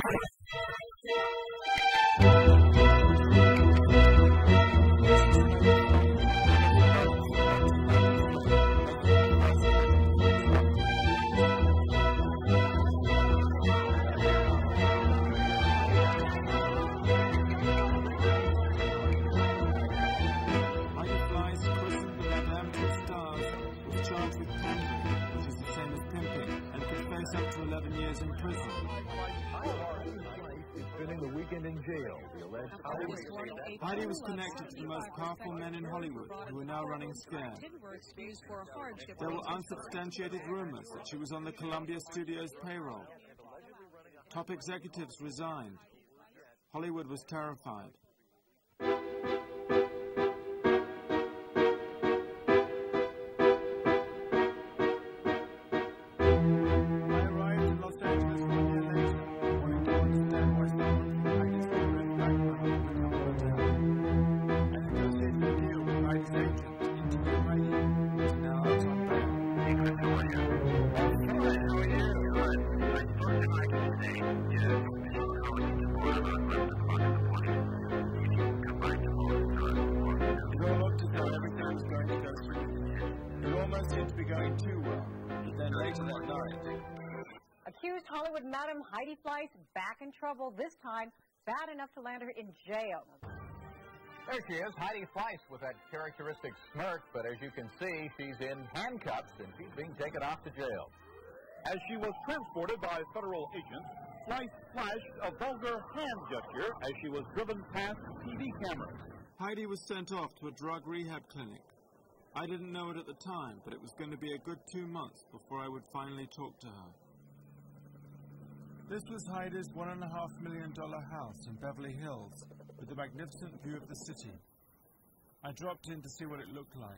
Heidi was connected to the most powerful men in Hollywood, who are now running scam. There were unsubstantiated rumors that she was on the Columbia Studios payroll. Top executives resigned. Hollywood was terrified. Accused Hollywood Madam Heidi Fleiss back in trouble, this time bad enough to land her in jail. There she is, Heidi Fleiss, with that characteristic smirk, but as you can see, she's in handcuffs and she's being taken off to jail. As she was transported by federal agents, Fleiss flashed a vulgar hand gesture as she was driven past TV cameras. Heidi was sent off to a drug rehab clinic. I didn't know it at the time, but it was going to be a good 2 months before I would finally talk to her. This was Heidi's $1.5 million house in Beverly Hills, with a magnificent view of the city. I dropped in to see what it looked like.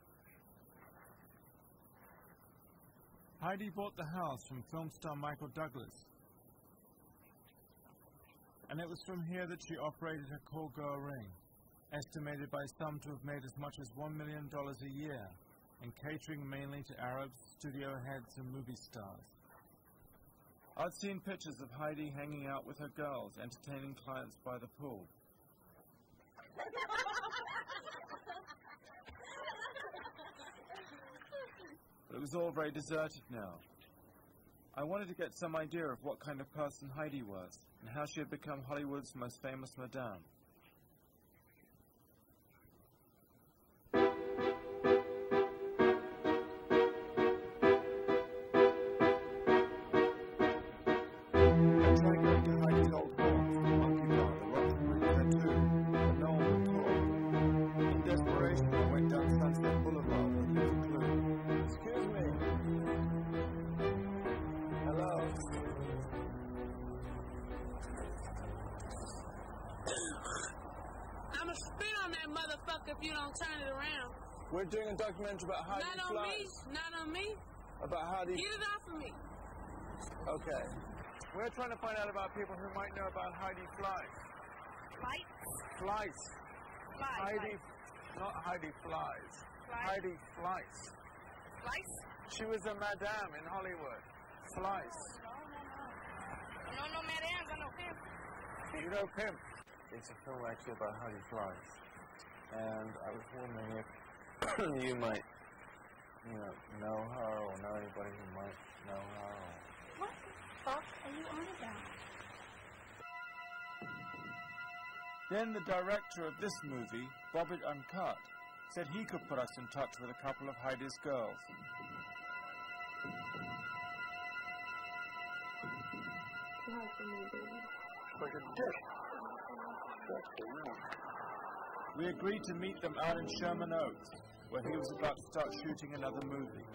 Heidi bought the house from film star Michael Douglas, and it was from here that she operated her call-girl ring, estimated by some to have made as much as $1 million a year, and catering mainly to Arabs, studio heads, and movie stars. I'd seen pictures of Heidi hanging out with her girls, entertaining clients by the pool. But it was all very deserted now. I wanted to get some idea of what kind of person Heidi was, and how she had become Hollywood's most famous madame. If you don't turn it around. We're doing a documentary about Heidi Not on Fleiss. me. Not on me. About Heidi. Get it off of me. Okay. We're trying to find out about people who might know about Heidi Fleiss. Fleiss? Fleiss. Fleiss. Heidi, not Heidi Fleiss. Heidi Fleiss. Fleiss? She was a madame in Hollywood. Fleiss. No, madame. I know pimp. You know Pimp? It's a film actually about Heidi Fleiss. And I was wondering if you might, know her or know anybody who might know her. What the fuck are you on about? Then the director of this movie, Bob It Uncut, said he could put us in touch with a couple of Heidi's girls. We agreed to meet them out in Sherman Oaks, where he was about to start shooting another movie.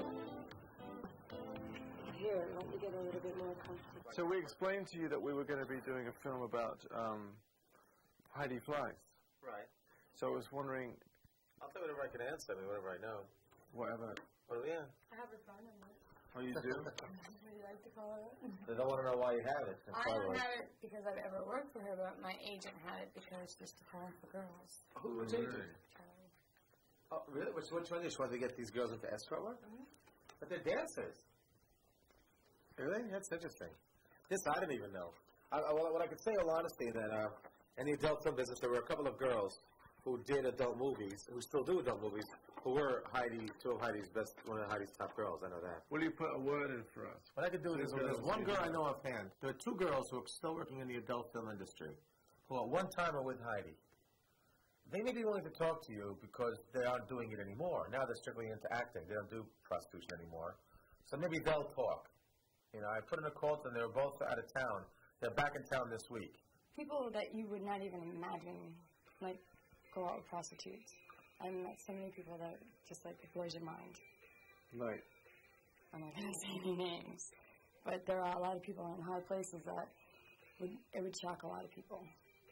Here, let me get a little bit more comfortable. So we explained to you that we were going to be doing a film about Heidi Fleiss. Right. So I was wondering... I'll tell you whatever I can answer, whatever I know. Whatever. Oh, yeah. I have her phone number. Oh, you do? Would you like to call her? They don't want to know why you have it. I don't have it because I've ever worked for her, but my agent had it because she used to call for girls. Which agent? Oh, really? Which one is she? Want to get these girls into escort work? But they're dancers. Really? That's interesting. This I didn't even know. What I could say in all honesty that in the adult film business, there were a couple of girls who did adult movies, who still do adult movies, who were one of Heidi's top girls. I know that. Will you put a word in for us? What I could do is, there's one girl I know offhand. There are two girls who are still working in the adult film industry, who at one time are with Heidi. They may be willing to talk to you because they aren't doing it anymore. Now they're strictly into acting. They don't do prostitution anymore. So maybe they'll talk. You know, I put in a call to them. They were both out of town. They're back in town this week. People that you would not even imagine, like, go out with prostitutes. I've met so many people that just, like, it blows your mind. Like? I'm not going to say any names. But there are a lot of people in high places that would shock a lot of people.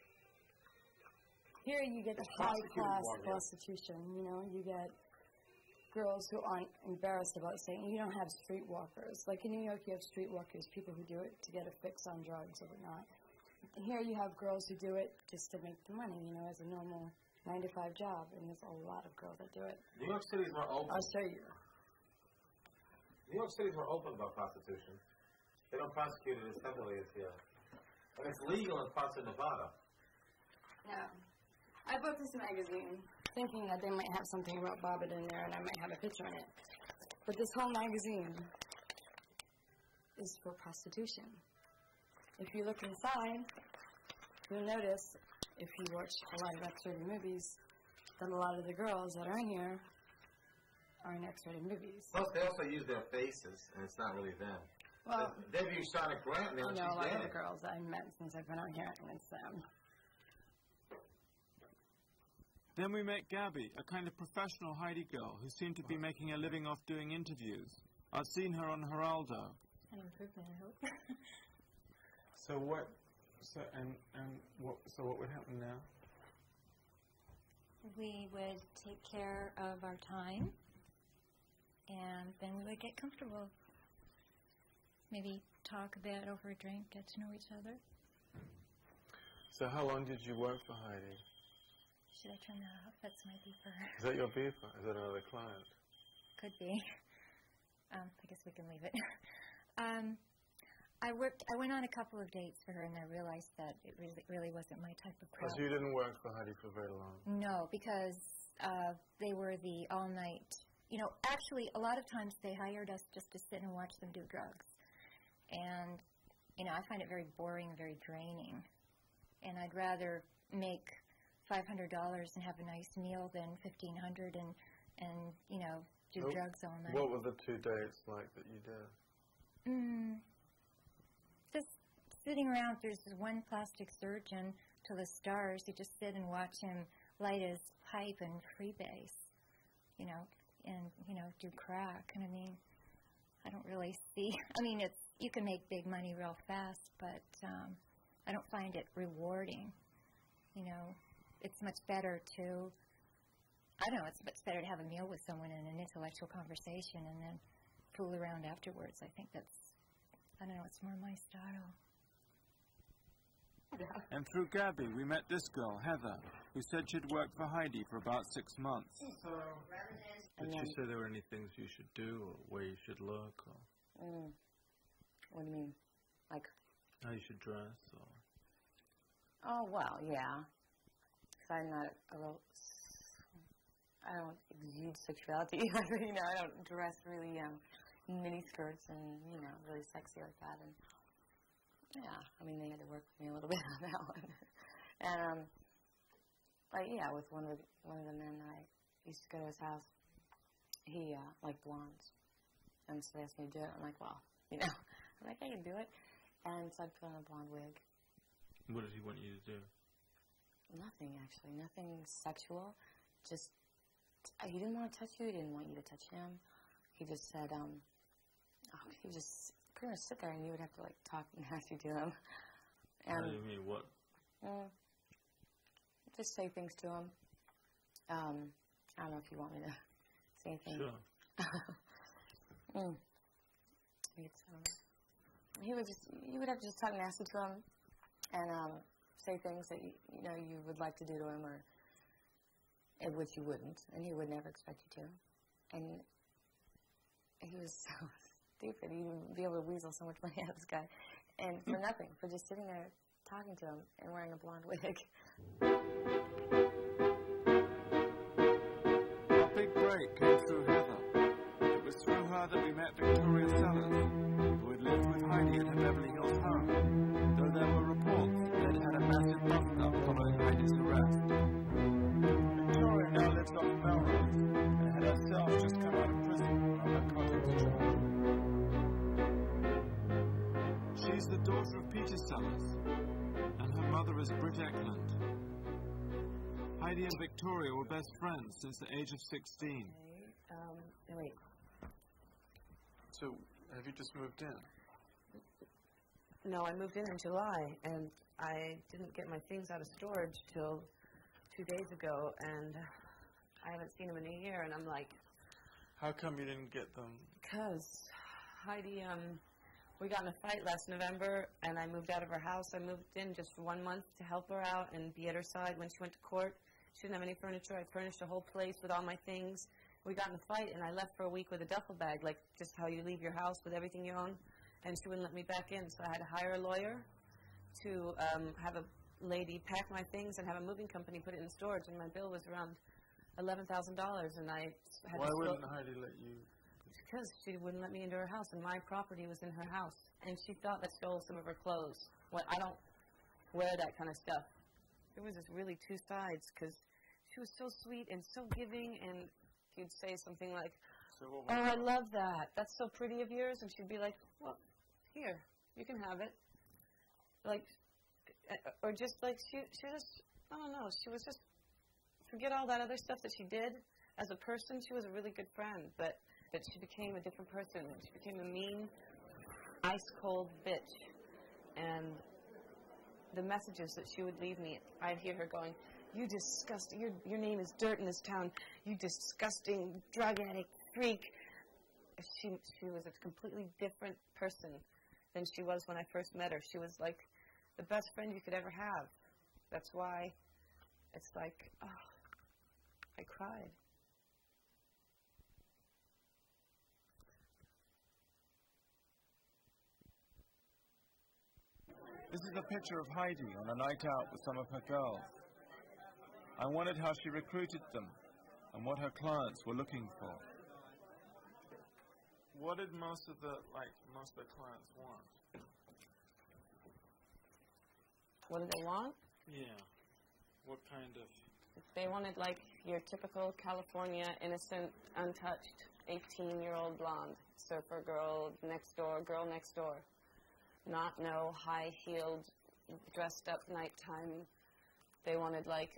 Here you get high-class prostitution, you know. You get girls who aren't embarrassed about saying, you don't have streetwalkers. Like in New York, you have streetwalkers, people who do it to get a fix on drugs or whatnot. Here you have girls who do it just to make the money, you know, as a normal 9-to-5 job, and there's a lot of girls that do it. New York City's more open. I'll show you. New York City's more open about prostitution. They don't prosecute it as heavily as here. And it's legal in parts of Nevada. Yeah. I bought this magazine thinking that they might have something about Bobbit in there and I might have a picture in it. But this whole magazine is for prostitution. If you look inside, you'll notice, if you watch a lot of X-rated movies, that a lot of the girls that are in here are in X-rated movies. Plus, they also use their faces, and it's not really them. Well, they've used Sonic Grant, and I know a lot dead. of the girls that I've met since I've been out here, and it's them. Then we met Gabby, a kind of professional Heidi girl who seemed to be making a living off doing interviews. I've seen her on Geraldo. An improvement, I hope. So what would happen now? We would take care of our time, and then we would get comfortable. Maybe talk a bit over a drink, get to know each other. So how long did you work for Heidi? Should I turn that off? That's my beeper. Is that your beeper? Is that another client? Could be. I guess we can leave it. I went on a couple of dates for her, and I realized that it really wasn't my type of crowd. So you didn't work for Heidi for very long? No, because they were the all-night. You know, actually, a lot of times they hired us just to sit and watch them do drugs. And, you know, I find it very boring, very draining. And I'd rather make $500 and have a nice meal than $1,500 and you know, do drugs all night. What were the 2 dates like that you did? Just sitting around. There's this one plastic surgeon to the stars. You just sit and watch him light his pipe and freebase, you know, and, you know, do crack. And I mean, I don't really see, I mean, you can make big money real fast, but I don't find it rewarding, you know. It's much better to, I don't know, it's much better to have a meal with someone and an intellectual conversation and then fool around afterwards. I think that's, I don't know, it's more my style. And through Gabby, we met this girl, Heather, who said she'd worked for Heidi for about 6 months. Did she say there were any things you should do or where you should look? Or What do you mean? Like? How you should dress? Or? Oh, well, yeah. I'm not a real, I don't exude sexuality either, you know, I don't dress really mini skirts and, you know, really sexy like that, and yeah, I mean, they had to work with me a little bit on that one, and, like, yeah, with one of the men that I used to go to his house, he, liked blondes, and so they asked me to do it, I'm like, well, you know, I'm like, I can do it, and so I put on a blonde wig. What did he want you to do? Nothing, actually. Nothing sexual. Just, he didn't want to touch you. He didn't want you to touch him. He just said, he would just pretty much sit there and you would have to, like, talk nasty to him. And, how do you mean, what? Just say things to him. I don't know if you want me to say anything. Sure. You would have to just talk nasty to him and, say things that you know you would like to do to him, or which you wouldn't, and he would never expect you to. And he was so stupid. He'd be able to weasel so much money out of this guy. And for nothing, for just sitting there talking to him and wearing a blonde wig. Our big break came through Heather. It was through her that we met Victoria Sellers, who had lived with Heidi at her Beverly Hills home, though there were reports that it had a massive bust-up following Heidi's arrest. Victoria now lives off Melrose and had herself just come out of prison on narcotics charge. She's the daughter of Peter Sellers, and her mother is Britt Eklund. Heidi and Victoria were best friends since the age of 16. Wait. So, have you just moved in? No, I moved in July, and I didn't get my things out of storage till 2 days ago, and I haven't seen them in a year, and I'm like... How come you didn't get them? Because Heidi, we got in a fight last November, and I moved out of her house. I moved in just for 1 month to help her out and be at her side when she went to court. She didn't have any furniture. I furnished the whole place with all my things. We got in a fight, and I left for a week with a duffel bag, like just how you leave your house with everything you own, and she wouldn't let me back in, so I had to hire a lawyer to have a lady pack my things and have a moving company put it in storage, and my bill was around $11,000, and I had Why to... wouldn't Heidi let you? Because she wouldn't let me into her house, and my property was in her house. And she thought I stole some of her clothes. Well, I don't wear that kind of stuff. There was just really two sides, because she was so sweet and so giving, and you'd say something like, oh, I love that. That's so pretty of yours. And she'd be like, well, here, you can have it. Like, or just like, she just, I don't know, she was just, forget all that other stuff that she did. As a person, she was a really good friend, but she became a different person. She became a mean, ice-cold bitch. And the messages that she would leave me, I'd hear her going, you disgusting, your name is dirt in this town, you disgusting drug addict freak. She was a completely different person than she was when I first met her. She was like the best friend you could ever have. That's why it's like, oh, I cried. This is a picture of Heidi on a night out with some of her girls. I wondered how she recruited them and what her clients were looking for. What did most of the clients want? What did they want? Yeah. What kind of? They wanted like your typical California innocent, untouched 18-year-old blonde surfer girl next door. Not no high-heeled, dressed-up nighttime. They wanted, like,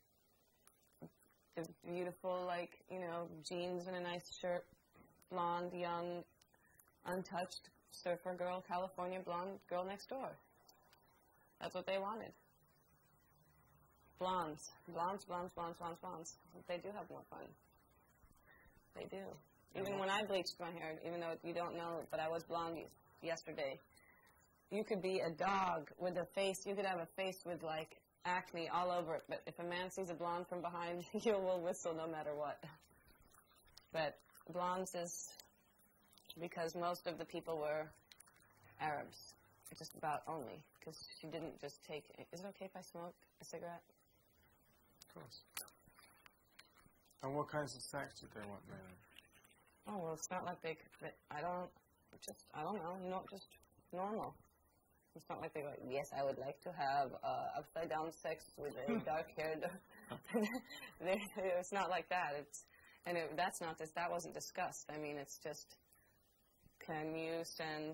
the beautiful, like, you know, jeans and a nice shirt, blonde, young, untouched surfer girl, California blonde girl next door. That's what they wanted. Blondes. Blondes. They do have more fun. They do. Even when I bleached my hair, even though you don't know, but I was blonde yesterday. You could be a dog with a face. You could have a face with, like, acne all over it. But if a man sees a blonde from behind, you will whistle no matter what. But blondes is because most of the people were Arabs, just about only. Because she didn't just take... Is it okay if I smoke a cigarette? Of course. And what kinds of sex did they want, man? Oh, well, it's not like they... I don't know, just normal. It's not like they go, yes, I would like to have upside-down sex with a dark-haired... It's not like that. That wasn't discussed. I mean, it's just, can you send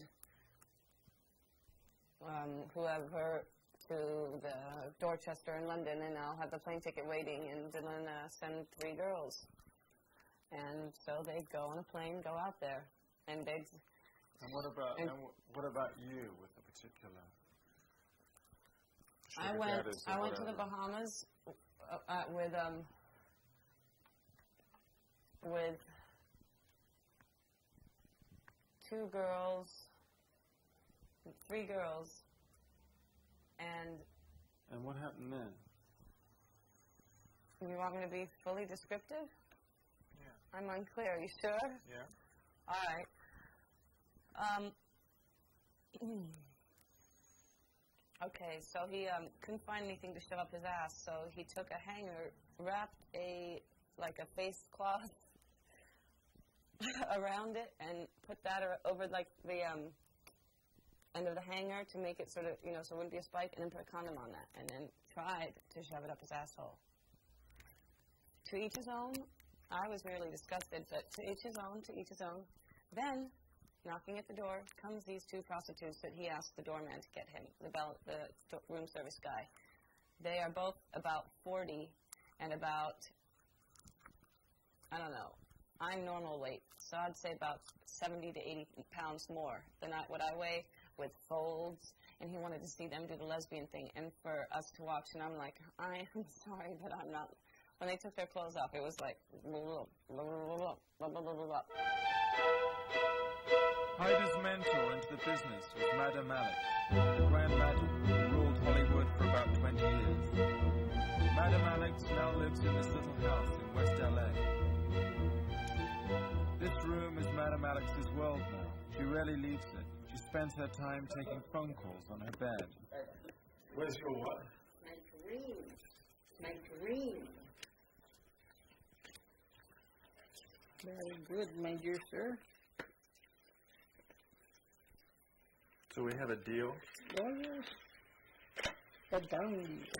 whoever to the Dorchester in London, and I'll have the plane ticket waiting, and then send 3 girls. And so they'd go on a plane, go out there, and they'd... And what about you with the particular? I went to the Bahamas with 2 girls, 3 girls, and... And what happened then? You want me to be fully descriptive? Yeah. I'm unclear. Are you sure? Yeah. All right. Okay, so he couldn't find anything to shove up his ass, so he took a hanger, wrapped a face cloth around it, and put that over like the end of the hanger to make it sort of, so it wouldn't be a spike, and then put a condom on that, and then tried to shove it up his asshole. To each his own. I was merely disgusted, but to each his own, to each his own. Then, knocking at the door, comes these two prostitutes that he asked the doorman to get him, the room service guy. They are both about 40 and about, I don't know, I'm normal weight, so I'd say about 70 to 80 pounds more than what I weigh, with folds, and he wanted to see them do the lesbian thing, and for us to watch, and I'm like, I am sorry, but I'm not. When they took their clothes off, it was like, Heidi's mentor into the business was Madame Alex, the Grand Madam who ruled Hollywood for about 20 years. Madame Alex now lives in this little house in West L.A. This room is Madame Alex's world now. She rarely leaves it. She spends her time taking phone calls on her bed. Where's your what? My dream. My dream. Very good, my dear sir. So we have a deal? Oh, yes. A down deal.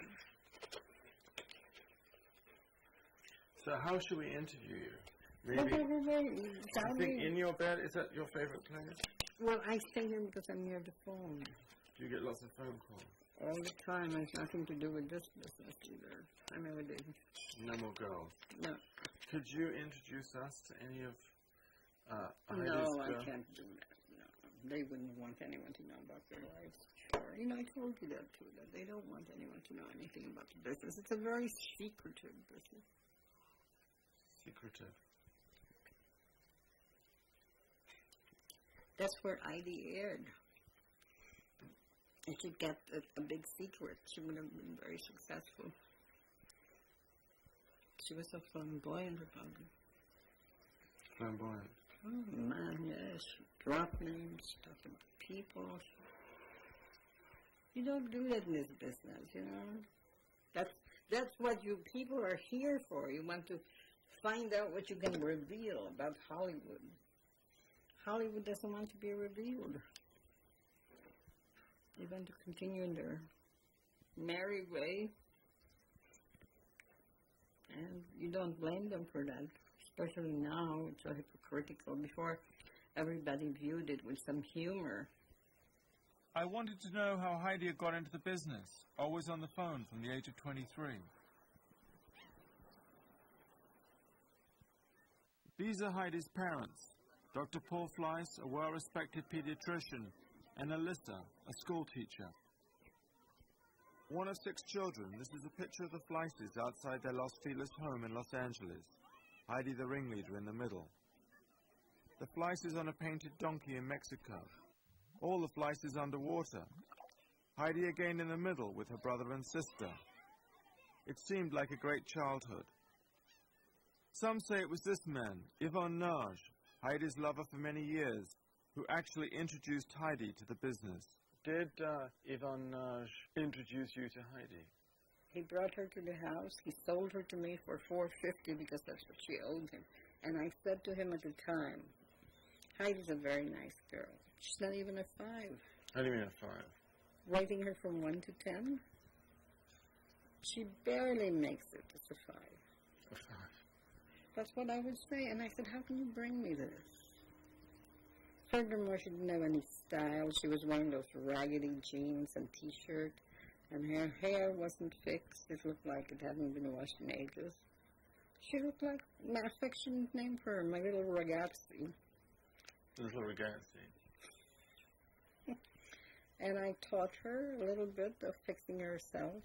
So how should we interview you? Maybe. I think in your bed, is that your favorite place? Well, I stay here because I'm near the phone. Do you get lots of phone calls? All the time. It has nothing to do with this business either. I never did. No more girls? No. Could you introduce us to any of Heidi's No, I can't do that. No. They wouldn't want anyone to know about their lives. Sure. I told you that too, that they don't want anyone to know anything about the business. It's a very secretive business. Secretive? That's where Heidi aired. If she got a big secret, she would have been very successful. She was so flamboyant about it. Flamboyant? Oh, man, yes. Drop names, talk about people. You don't do that in this business, That's what you people are here for. You want to find out what you can reveal about Hollywood. Hollywood doesn't want to be revealed. They want to continue in their merry way. And you don't blame them for that. Especially now, it's so hypocritical. Before, everybody viewed it with some humor. I wanted to know how Heidi got into the business, always on the phone from the age of 23. These are Heidi's parents, Dr. Paul Fleiss, a well-respected pediatrician, and Alyssa, a school teacher. One of 6 children, this is a picture of the Fleisses outside their Los Feliz home in Los Angeles. Heidi the ringleader in the middle. The Fleisses on a painted donkey in Mexico. All the Fleisses underwater. Heidi again in the middle with her brother and sister. It seemed like a great childhood. Some say it was this man, Yvonne Nage, Heidi's lover for many years, who actually introduced Heidi to the business. Did Yvonne Nage introduce you to Heidi? He brought her to the house. He sold her to me for $450 because that's what she owed him. And I said to him at the time, Heidi's a very nice girl. She's not even a 5. How do you mean a 5? Rating her from 1 to 10, she barely makes it as a 5. A 5. That's what I would say. And I said, how can you bring me this? Furthermore, she didn't have any style. She was wearing those raggedy jeans and T-shirt. And her hair wasn't fixed. It looked like it hadn't been washed in ages. She looked like my affectionate name for her, my little ragazzi. Little ragazzi. And I taught her a little bit of fixing herself.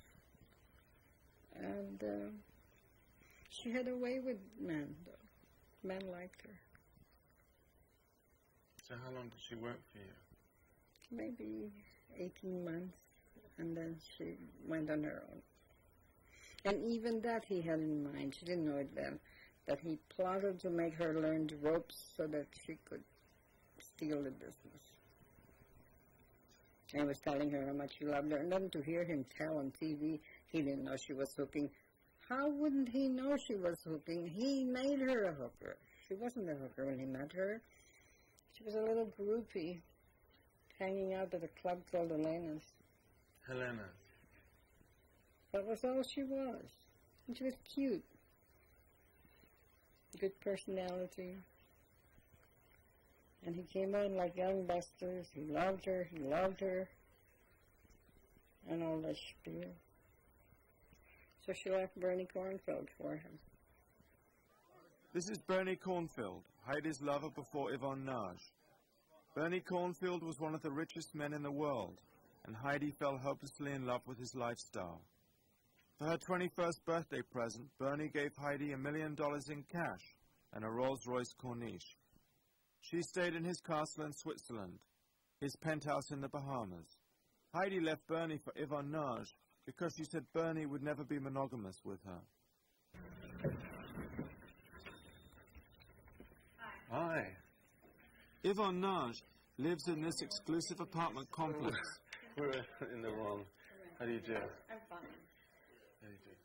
And she had a way with men, though. Men liked her. So how long did she work for you? Maybe 18 months. And then she went on her own. And even that he had in mind. She didn't know it then. That he plotted to make her learn the ropes so that she could steal the business. and was telling her how much he loved her. And then to hear him tell on TV he didn't know she was hooking. How wouldn't he know she was hooking? He made her a hooker. She wasn't a hooker when he met her. She was a little groupie hanging out at a club called Elena's. Helena. That was all she was. And she was cute. Good personality. And he came on like young busters. He loved her, and all that spiel. So she left Bernie Cornfield for him. This is Bernie Cornfield, Heidi's lover before Yvonne Nage. Bernie Cornfield was one of the richest men in the world, and Heidi fell hopelessly in love with his lifestyle. For her 21st birthday present, Bernie gave Heidi $1 million in cash and a Rolls-Royce Corniche. She stayed in his castle in Switzerland, his penthouse in the Bahamas. Heidi left Bernie for Yvonne Nage because she said Bernie would never be monogamous with her. Hi. Yvonne Nage lives in this exclusive apartment complex. We're in the wrong. How do you do? I'm fine. How do you do?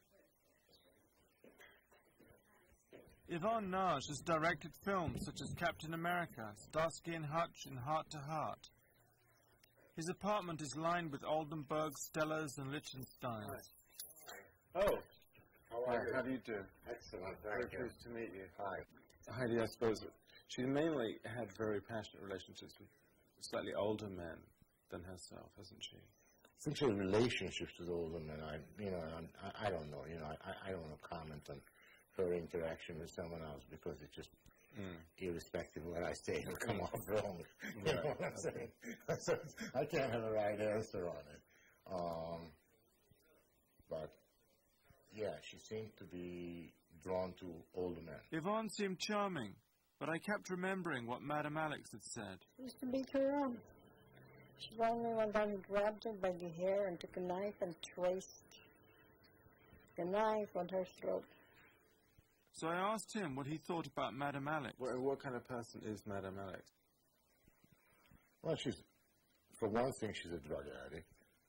Yvonne Nage has directed films such as Captain America, Starsky and Hutch, and Heart to Heart. His apartment is lined with Oldenburg, Stellas, and Liechtensteins. Oh. How do you do? Excellent. Very Thank you. pleased to meet you. Hi. Heidi, I suppose she mainly had very passionate relationships with slightly older men than herself, hasn't she? Since her relationships with older men, I don't know. I don't want to comment on her interaction with someone else because it's just irrespective of what I say, it'll come off wrong. You know what I'm saying? So I can't have a right answer on it. But yeah, she seemed to be drawn to older men. Yvonne seemed charming, but I kept remembering what Madame Alex had said. She used to beat her up. She finally one time grabbed her by the hair and took a knife and traced the knife on her throat. So I asked him what he thought about Madame Alex. What kind of person is Madame Alex? Well, for one thing, she's a drug addict.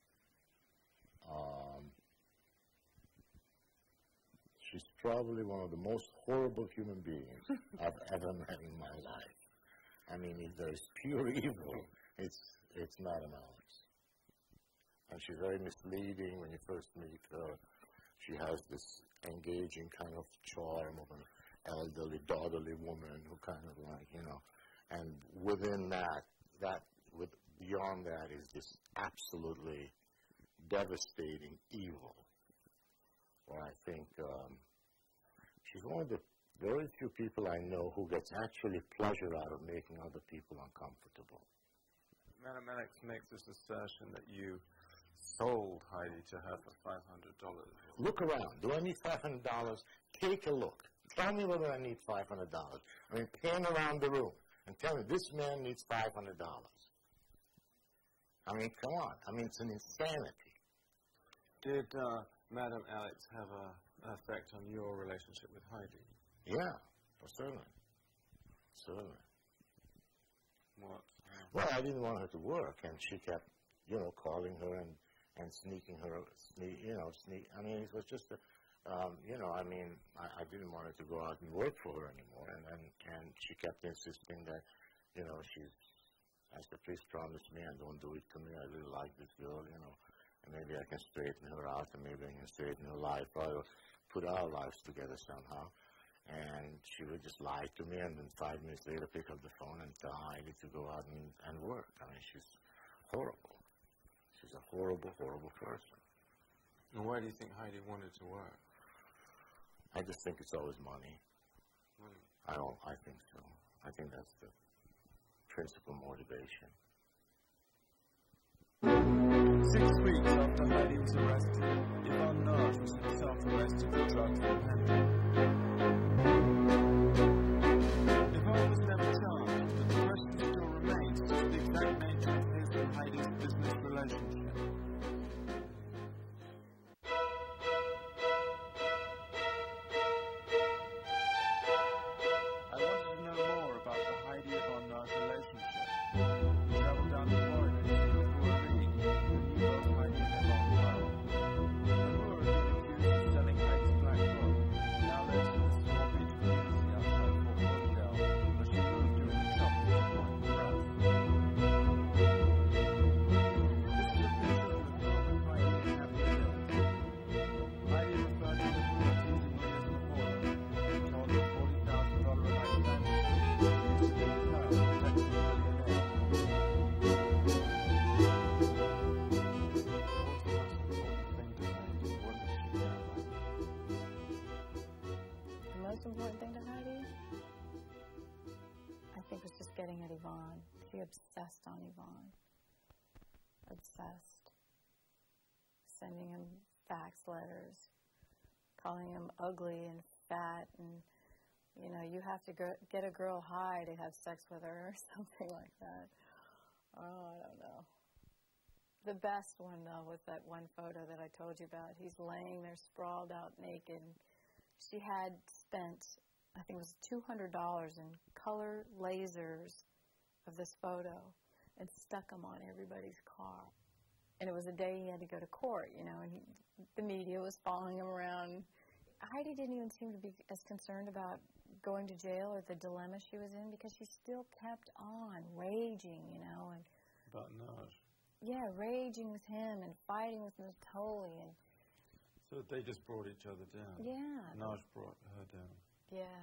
She's probably one of the most horrible human beings I've ever met in my life. I mean, if there's pure evil, it's Madame Alex. And she's very misleading when you first meet her. She has this engaging kind of charm of an elderly, daughterly woman who kind of and within beyond that is this absolutely devastating evil. Well, I think she's one of the very few people I know who gets actually pleasure out of making other people uncomfortable. Madame Alex makes this assertion that you sold Heidi to her for $500. Look around. Do I need $500? Take a look. Tell me whether I need $500. I mean, pan around the room and tell me this man needs $500. I mean, come on. I mean, it's an insanity. Did Madame Alex have an effect on your relationship with Heidi? Yeah, certainly. Certainly. What? Well, I didn't want her to work, and she kept, calling her and sneaking her, I mean, it was just, I didn't want her to go out and work for her anymore, and she kept insisting that, I said, please promise me and don't do it to me. I really like this girl, and maybe I can straighten her out, and maybe I can straighten her life out, or put our lives together somehow. And she would just lie to me, and then 5 minutes later pick up the phone and tell Heidi to go out and work. I mean, she's horrible. She's a horrible, horrible person. And why do you think Heidi wanted to work? I just think it's always money. I think so. I think that's the principal motivation. 6 weeks after Heidi was arrested, Yvonne Nage was himself arrested for drugs and handling. Yvonne was never charged, but the question still remains as to the exact nature of his and Heidi's business relationship. I wanted to know more about the Heidi-Yvonne Nage relationship. We traveled down to Florida to see who were reading be obsessed on Yvonne. Obsessed. Sending him fax letters, calling him ugly and fat, and, you know, you have to get a girl high to have sex with her or something like that. Oh, I don't know. The best one, though, was that one photo that I told you about. He's laying there sprawled out naked. She had spent, I think it was $200 in color lasers of this photo and stuck them on everybody's car. And it was the day he had to go to court, you know, and the media was following him around. Heidi didn't even seem to be as concerned about going to jail or the dilemma she was in, because she still kept on raging, you know. And about Naj. Yeah, raging with him and fighting with Natoli. And so they just brought each other down. Yeah. Naj brought her down. Yeah.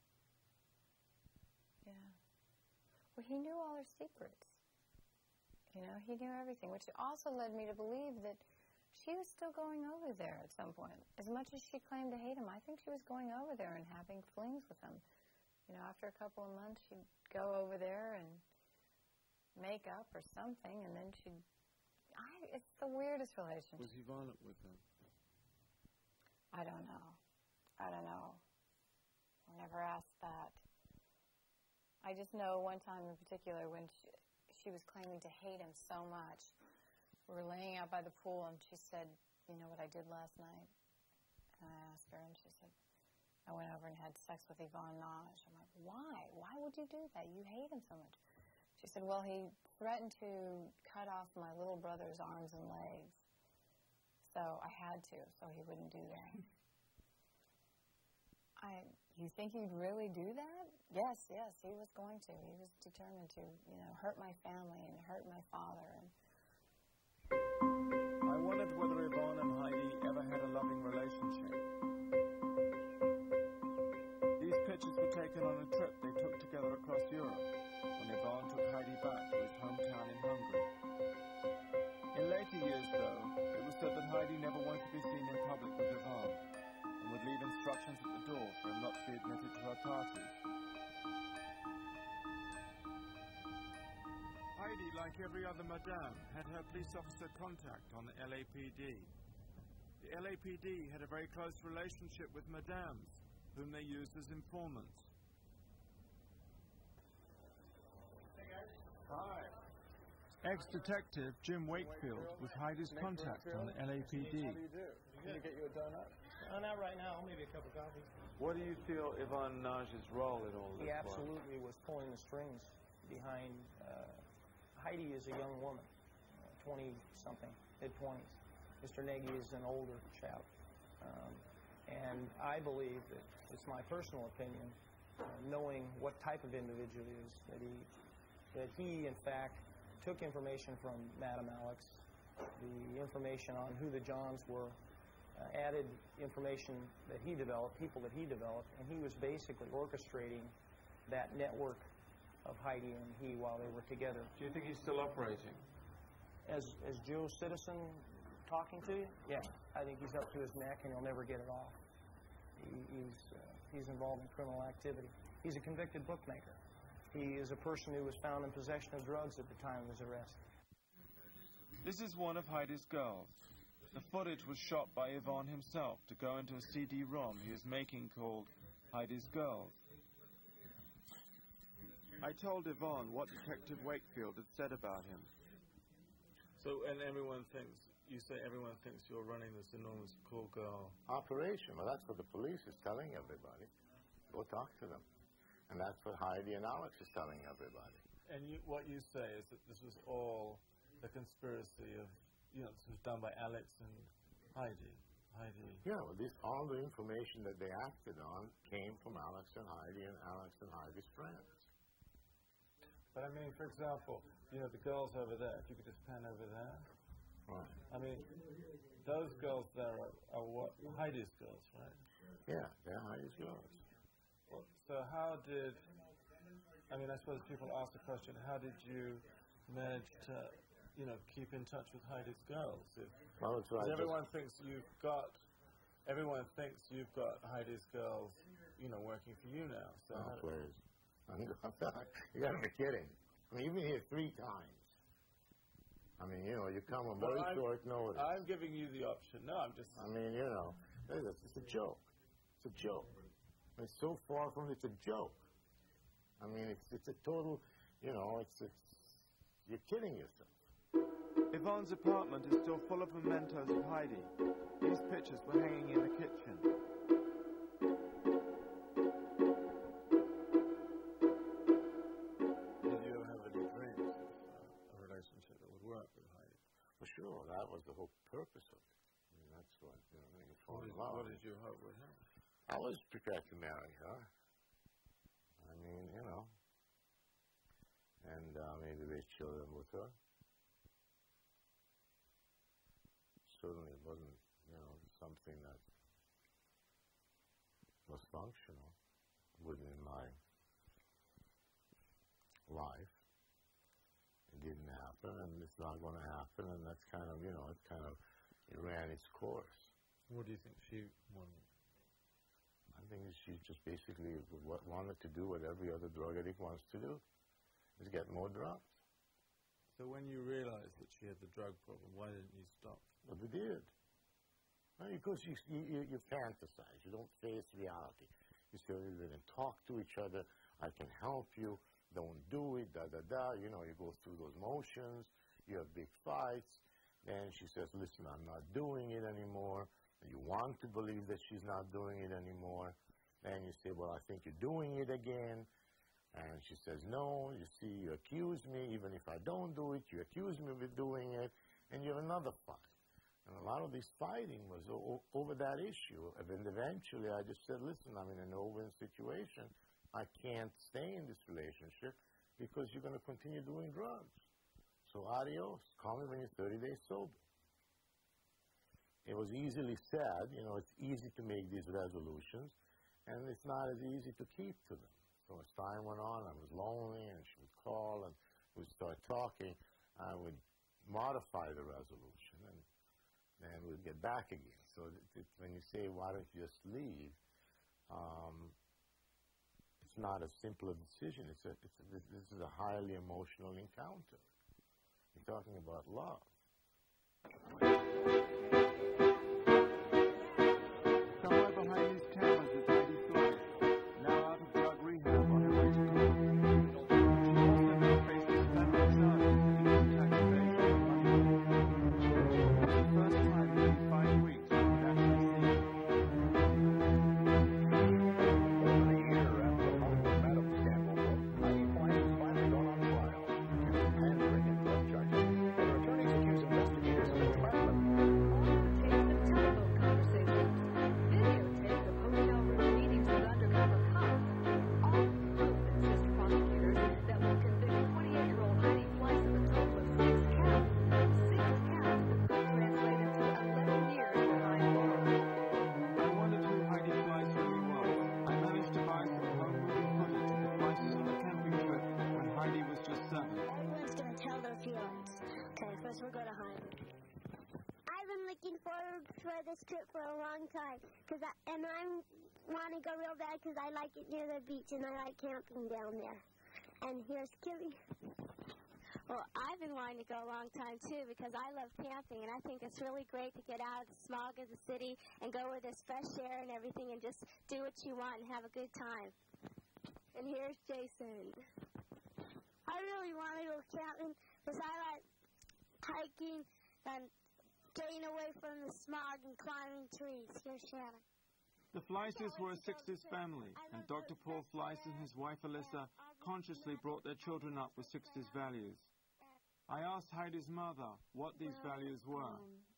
Yeah. Well, he knew all her secrets. You know, he knew everything, which also led me to believe that she was still going over there at some point. As much as she claimed to hate him, I think she was going over there and having flings with him. You know, after a couple of months, she'd go over there and make up or something, and then she'd... it's the weirdest relationship. Was he violent with her? I don't know. I never asked that. I just know one time in particular when she was claiming to hate him so much. We were laying out by the pool, and she said, "You know what I did last night?" And I asked her, and she said, "I went over and had sex with Yvonne Naj." I'm like, "Why? Why would you do that? You hate him so much." She said, "Well, he threatened to cut off my little brother's arms and legs. So I had to, so he wouldn't do that." You think he'd really do that? Yes, he was going to. He was determined to, you know, hurt my family and hurt my father. I wondered whether Yvonne and Heidi ever had a loving relationship. These pictures were taken on a trip they took together across Europe when Yvonne took Heidi back to his hometown in Hungary. In later years, though, it was said that Heidi never wanted to be seen in public with Yvonne, and would leave instructions at the door for him not to be admitted to her parties. Heidi, like every other madame, had her police officer contact on the LAPD. The LAPD had a very close relationship with madames, whom they used as informants. Hey guys. Hi. Ex-detective Jim Wakefield was Heidi's contact on the LAPD. How do you do? Can we get you a donut? Not right now. Maybe a cup of coffee. What do you feel Yvonne Naj's role in all this He absolutely was pulling the strings behind. Heidi is a young woman, 20-something, mid-20s. Mr. Nagy is an older chap. And I believe that, it's my personal opinion, knowing what type of individual he is, that he, in fact, took information from Madam Alex, the information on who the Johns were, added information that he developed, people that he developed, and he was basically orchestrating that network of Heidi and he while they were together. Do you think he's still operating? As Joe Citizen talking to you? Yeah. I think he's up to his neck and he'll never get it off. He's involved in criminal activity. He's a convicted bookmaker. He is a person who was found in possession of drugs at the time of his arrest. This is one of Heidi's girls. The footage was shot by Yvonne himself to go into a CD-ROM he is making called Heidi's Girls. I told Yvonne what Detective Wakefield had said about him. So, and everyone thinks you're running this enormous call girl operation. Well, that's what the police is telling everybody. Go talk to them. And that's what Heidi and Alex is telling everybody. And what you say is that this was all the conspiracy of, this was done by Alex and Heidi. Yeah, well, all the information that they acted on came from Alex and Heidi and Alex and Heidi's friends. But I mean, for example, the girls over there, if you could just pan over there. Right. I mean, those girls there are what? Heidi's girls, right? Yeah, they're Heidi's girls. Well, so how did, I suppose people ask the question, how did you manage to, keep in touch with Heidi's girls? Well, that's right. Everyone thinks you've got Heidi's girls, working for you now. So please. You gotta be kidding. I mean, you've been here 3 times. I mean, you know, you come on very short notice. I'm giving you the option. No, I'm just... I mean, you know, it's a joke. It's a joke. It's so far from it's a joke. I mean, it's a total, you know, you're kidding yourself. Yvonne's apartment is still full of mementos of Heidi. These pictures were hanging in the kitchen. Did you ever have any dreams of a relationship that would work with Heidi? For sure, that was the whole purpose of it. I mean, that's what, you know, when you fall in love. What did you hope would happen? I was prepared to marry her. I mean, you know, and maybe raise children with her. Certainly it wasn't, you know, something that was functional within my life. It didn't happen, and it's not going to happen, and that's kind of, you know, it ran its course. What do you think she wanted? I think she just basically wanted to do what every other drug addict wants to do, is get more drugs. So when you realized that she had the drug problem, why didn't you stop? Well, we did. Well, because you fantasize. You don't face reality. You say, we can talk to each other. I can help you. Don't do it, da-da-da. You know, you go through those motions. You have big fights. Then she says, listen, I'm not doing it anymore. You want to believe that she's not doing it anymore. Then you say, well, I think you're doing it again. And she says, no, you see, you accuse me. Even if I don't do it, you accuse me of doing it. And you have another fight. And a lot of this fighting was over that issue. And then eventually I just said, listen, I'm in an no-win situation. I can't stay in this relationship because you're going to continue doing drugs. So adios. Call me when you're 30 days sober. It was easily said, you know, it's easy to make these resolutions, and it's not as easy to keep to them. So as time went on, I was lonely, and she would call, and we'd start talking. I would modify the resolution, and then we'd get back again. So when you say, why don't you just leave, it's not as simple a decision. This is a highly emotional encounter. You're talking about love. Somewhere behind these cameras is Heidi Fleiss, now out of drug rehab on her way to court. She also now faces federal charges in taxation and money laundering. It's the first time in 5 weeks we could actually see her. Over a year after the Hollywood Madam scandal, Heidi Fleiss has finally gone on trial. Handbrake and drug charges, and her attorneys accuse investigators of entrapment. Trip for a long time, I want to go real bad because I like it near the beach and I like camping down there. And here's Killy. Well, I've been wanting to go a long time too because I love camping and I think it's really great to get out of the smog of the city and go where there's fresh air and everything and just do what you want and have a good time. And here's Jason. I really want to go camping because I like hiking and getting away from the smog and climbing trees. Here's Shannon. The Fleisses were a 60s family, and Dr. Paul Fleiss and his wife Alyssa consciously brought their children up with 60s values. I asked Heidi's mother what these values were.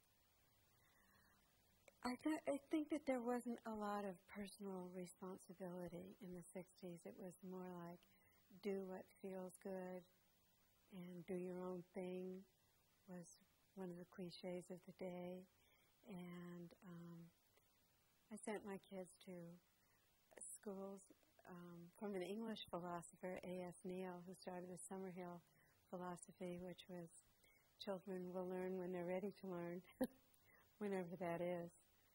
I think that there wasn't a lot of personal responsibility in the 60s. It was more like do what feels good and do your own thing was one of the cliches of the day. And I sent my kids to schools from an English philosopher, A.S. Neal, who started the Summerhill philosophy, which was children will learn when they're ready to learn, whenever that is.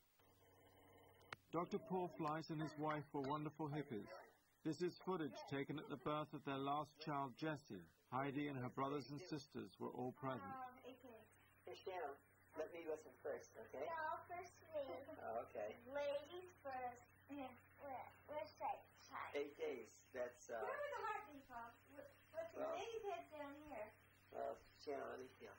Dr. Paul Fleiss and his wife were wonderful hippies. This is footage taken at the birth of their last child, Jessie. Heidi and her brothers and sisters were all present. Hey, Shannon, let me listen first, okay? No, first me. Oh, okay. Ladies first. Where's that time? 8 days. That's, Where are the heartbeat pumps? Look, the ladies' head's down here. Well, Shannon, let me feel.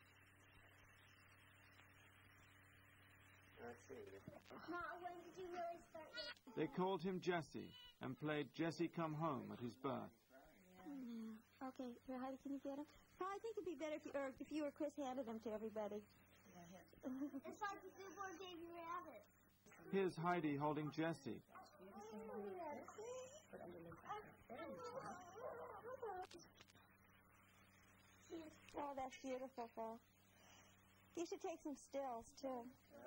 Let's see. When did you really start? They called him Jesse and played Jesse Come Home at his birth. No. Okay, here, Heidi, can you get him? I think it'd be better if you or Chris handed them to everybody. It's like the newborn baby rabbit. Here's Heidi holding Jesse. Oh, that's beautiful, Phil. You should take some stills, too.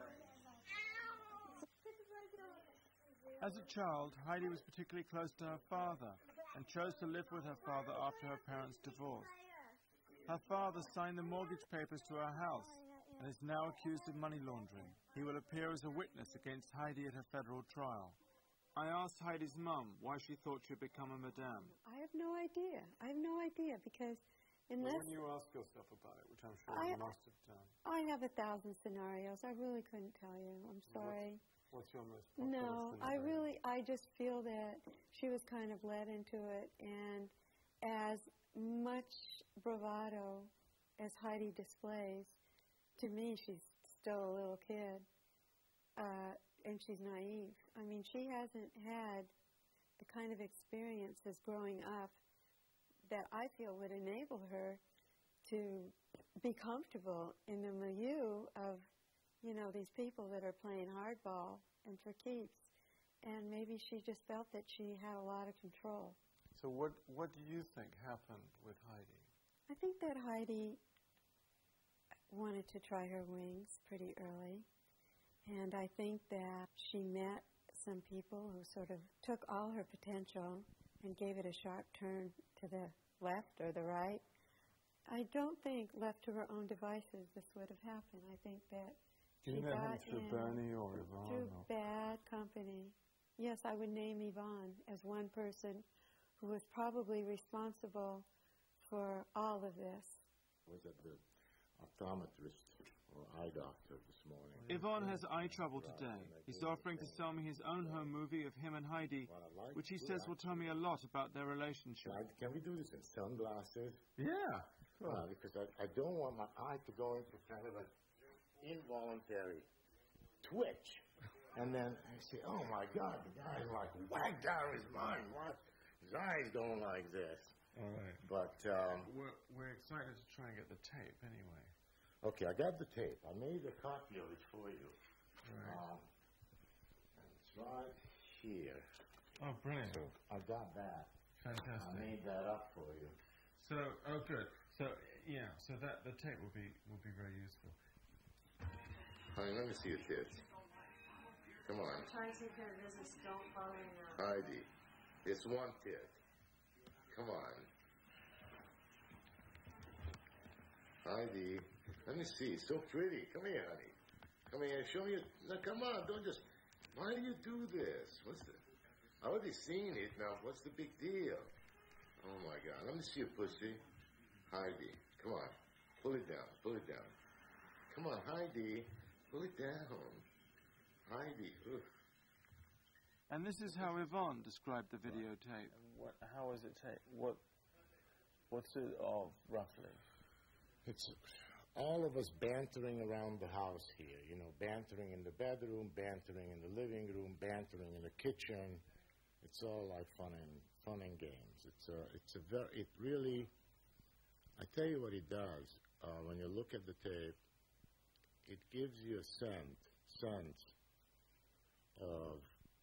As a child, Heidi was particularly close to her father and chose to live with her father after her parents' divorce. Her father signed the mortgage papers to her house and is now accused of money laundering. He will appear as a witness against Heidi at her federal trial. I asked Heidi's mum why she thought she'd become a madame. I have no idea. I have no idea because unless... When you ask yourself about it, which I'm sure you must have done. I have 1,000 scenarios. I really couldn't tell you. I'm sorry. What's your most popular No, I just feel that she was kind of led into it, and as much bravado as Heidi displays, to me she's still a little kid, and she's naive. I mean, she hasn't had the kind of experiences growing up that I feel would enable her to be comfortable in the milieu of, you know, these people that are playing hardball and for keeps. And maybe she just felt that she had a lot of control. So what do you think happened with Heidi? I think that Heidi wanted to try her wings pretty early. And I think that she met some people who sort of took all her potential and gave it a sharp turn to the left or the right. I don't think left to her own devices this would have happened. I think that she got through Bernie or Yvonne? Through bad company. Yes, I would name Yvonne as one person who was probably responsible for all of this. Was at the optometrist or eye doctor this morning. Yvonne has eye trouble today. He's offering to sell me his own home movie of him and Heidi, which he says will tell me a lot about their relationship. Can we do this in sunglasses? Yeah. Because I don't want my eye to go into kind of an involuntary twitch. And then I say, oh my God, the guy's like whacked out of his mind. What? His eyes don't like this. All right. But we're excited to try and get the tape anyway. Okay, I got the tape. I made a copy of it for you. Right. And it's right here. Oh, brilliant. So I got that. Fantastic. I made that up for you. So, oh, good. So, yeah, so that the tape will be very useful. Honey, let me see your tits. Come on. I'm trying to take care of business. Don't bother me now. Heidi, it's one tit. Come on. Heidi, let me see. So pretty. Come here, honey. Come here. Show me. No, come on. Don't just. Why do you do this? What's the? I already seen it. Now, what's the big deal? Oh my God. Let me see your pussy. Heidi, come on. Pull it down. Pull it down. Come on, Heidi. Pull it down. Heidi. Ugh. And this is how Yvonne described the videotape. How is it taped? What's it of, roughly? It's all of us bantering around the house here. You know, bantering in the bedroom, bantering in the living room, bantering in the kitchen. It's all like fun and games. It really, I tell you what it does. When you look at the tape, it gives you a sense of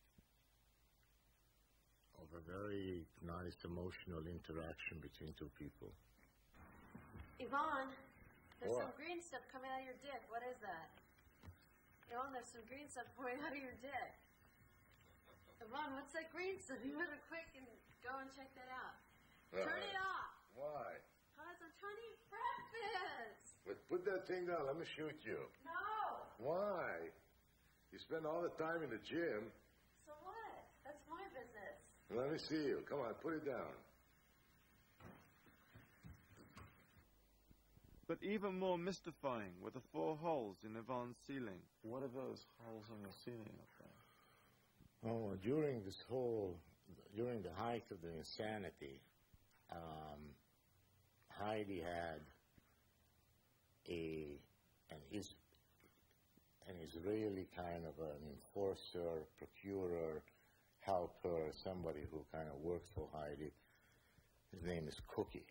a very nice emotional interaction between two people. Yvonne, there's What? some green stuff coming out of your dick. What is that? Yvonne, there's some green stuff pouring out of your dick. Yvonne, what's that green stuff? You better quick and go and check that out. Turn it off. Why? Because I'm trying to eat breakfast. But put that thing down. Let me shoot you. No. Why? You spend all the time in the gym. So what? That's my business. Let me see you. Come on, put it down. But even more mystifying were the 4 holes in Yvonne's ceiling. What are those holes in the ceiling up there? Oh, during the height of the insanity, Heidi had an Israeli kind of an enforcer, procurer, helper, somebody who kind of works for Heidi. His name is Cookie.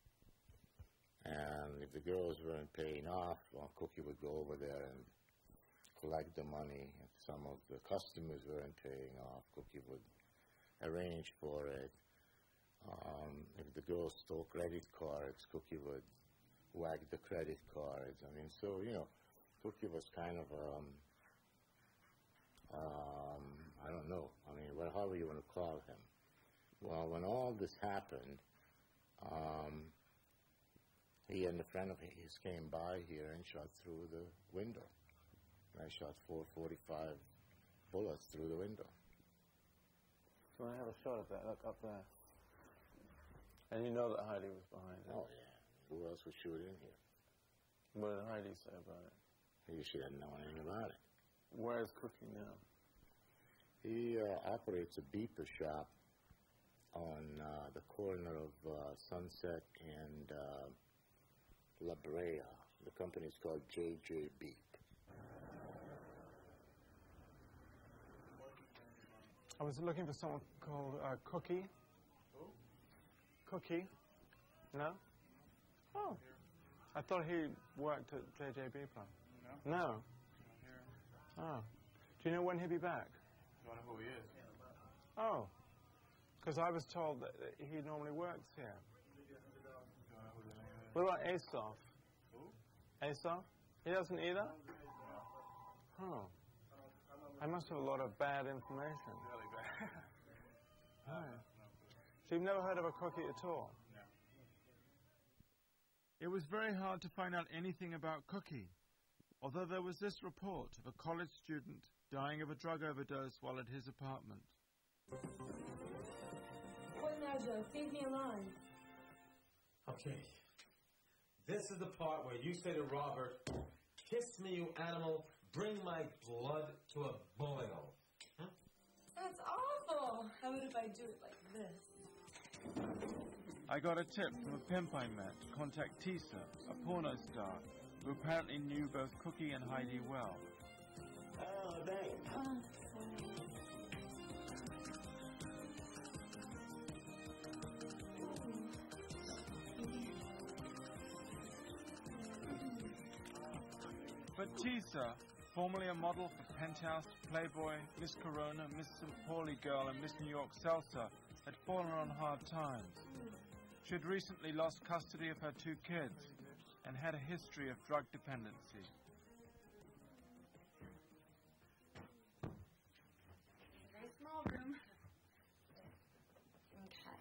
And if the girls weren't paying off, well, Cookie would go over there and collect the money. If some of the customers weren't paying off, Cookie would arrange for it. If the girls stole credit cards, Cookie would whack the credit cards. I mean, so, you know, Cookie was kind of, I don't know. I mean, however you want to call him. Well, when all this happened, he and a friend of his came by here and shot through the window. I shot 445 bullets through the window. So I have a shot of that, look up there. And you know that Heidi was behind it? Oh, yeah. Who else would shoot in here? What did Heidi say about it? She didn't know anything about it. Where's Cookie now? He operates a beeper shop on the corner of Sunset and La Brea. The company's called JJ Beep. I was looking for someone called Cookie. Who? Cookie? No? Oh. I thought he worked at JJ Beep. No? No. Oh. Do you know when he'll be back? Don't know who he is. Oh. Because I was told that he normally works here. What about Asaf? Who? Asaf? He doesn't either? Oh. I must have a lot of bad information. Really bad. Oh. So you've never heard of a Cookie at all? No. It was very hard to find out anything about Cookie, although there was this report of a college student dying of a drug overdose while at his apartment. What now, Joe? Feed me a line. Okay. This is the part where you say to Robert, "Kiss me, you animal. Bring my blood to a boil." Huh? That's awful. How would if I do it like this? I got a tip from a pimp I met to contact Tisa, a porno star, who apparently knew both Cookie and Heidi well. Oh, thanks. But Tisa, formerly a model for Penthouse, Playboy, Miss Corona, Miss St. Pauli Girl, and Miss New York Salsa, had fallen on hard times. She had recently lost custody of her 2 kids and had a history of drug dependency. Very small room. Okay.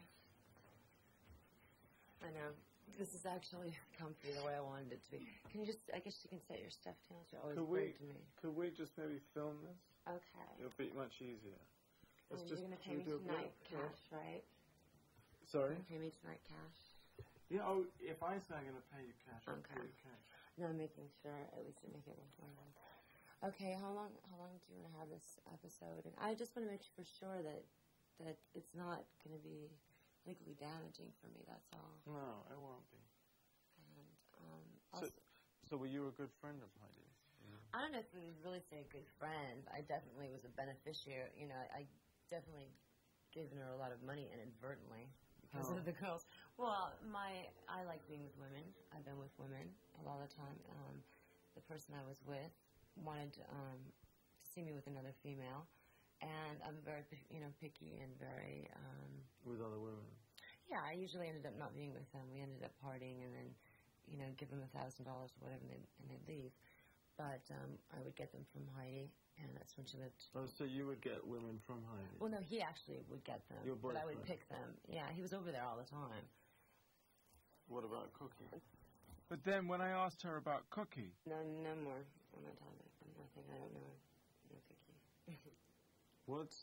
I know. This is actually comfy the way I wanted it to be. Can you just, I guess you can set your stuff down. You're always great to me. Could we just maybe film this? Okay. It'll be much easier. And you're going to pay me tonight cash, right? Sorry? You're going to pay me tonight cash? Yeah, oh, if I say I'm going to pay you cash, I'll pay you cash. No, I'm making sure at least to make it worthwhile. Okay, how long do you want to have this episode? And I just want to make for sure that it's not going to be legally damaging for me, that's all. No, it won't be. And so were you a good friend of Heidi's? I don't know if we would really say a good friend. I definitely was a beneficiary. You know, I definitely given her a lot of money inadvertently because of the girls. Well, I like being with women. I've been with women a lot of the time. The person I was with wanted to see me with another female, and I'm very, picky and very. With other women. Yeah, I usually ended up not being with them. We ended up partying and then, give them $1,000 or whatever, and they'd leave. But I would get them from Heidi, and that's when she lived. Oh, so you would get women from Heidi? Well, no, he actually would get them. Your boyfriend? But I would pick them. Yeah, he was over there all the time. What about Cookie? But then when I asked her about Cookie... No more on that topic. Nothing. I don't know. No Cookie. What's...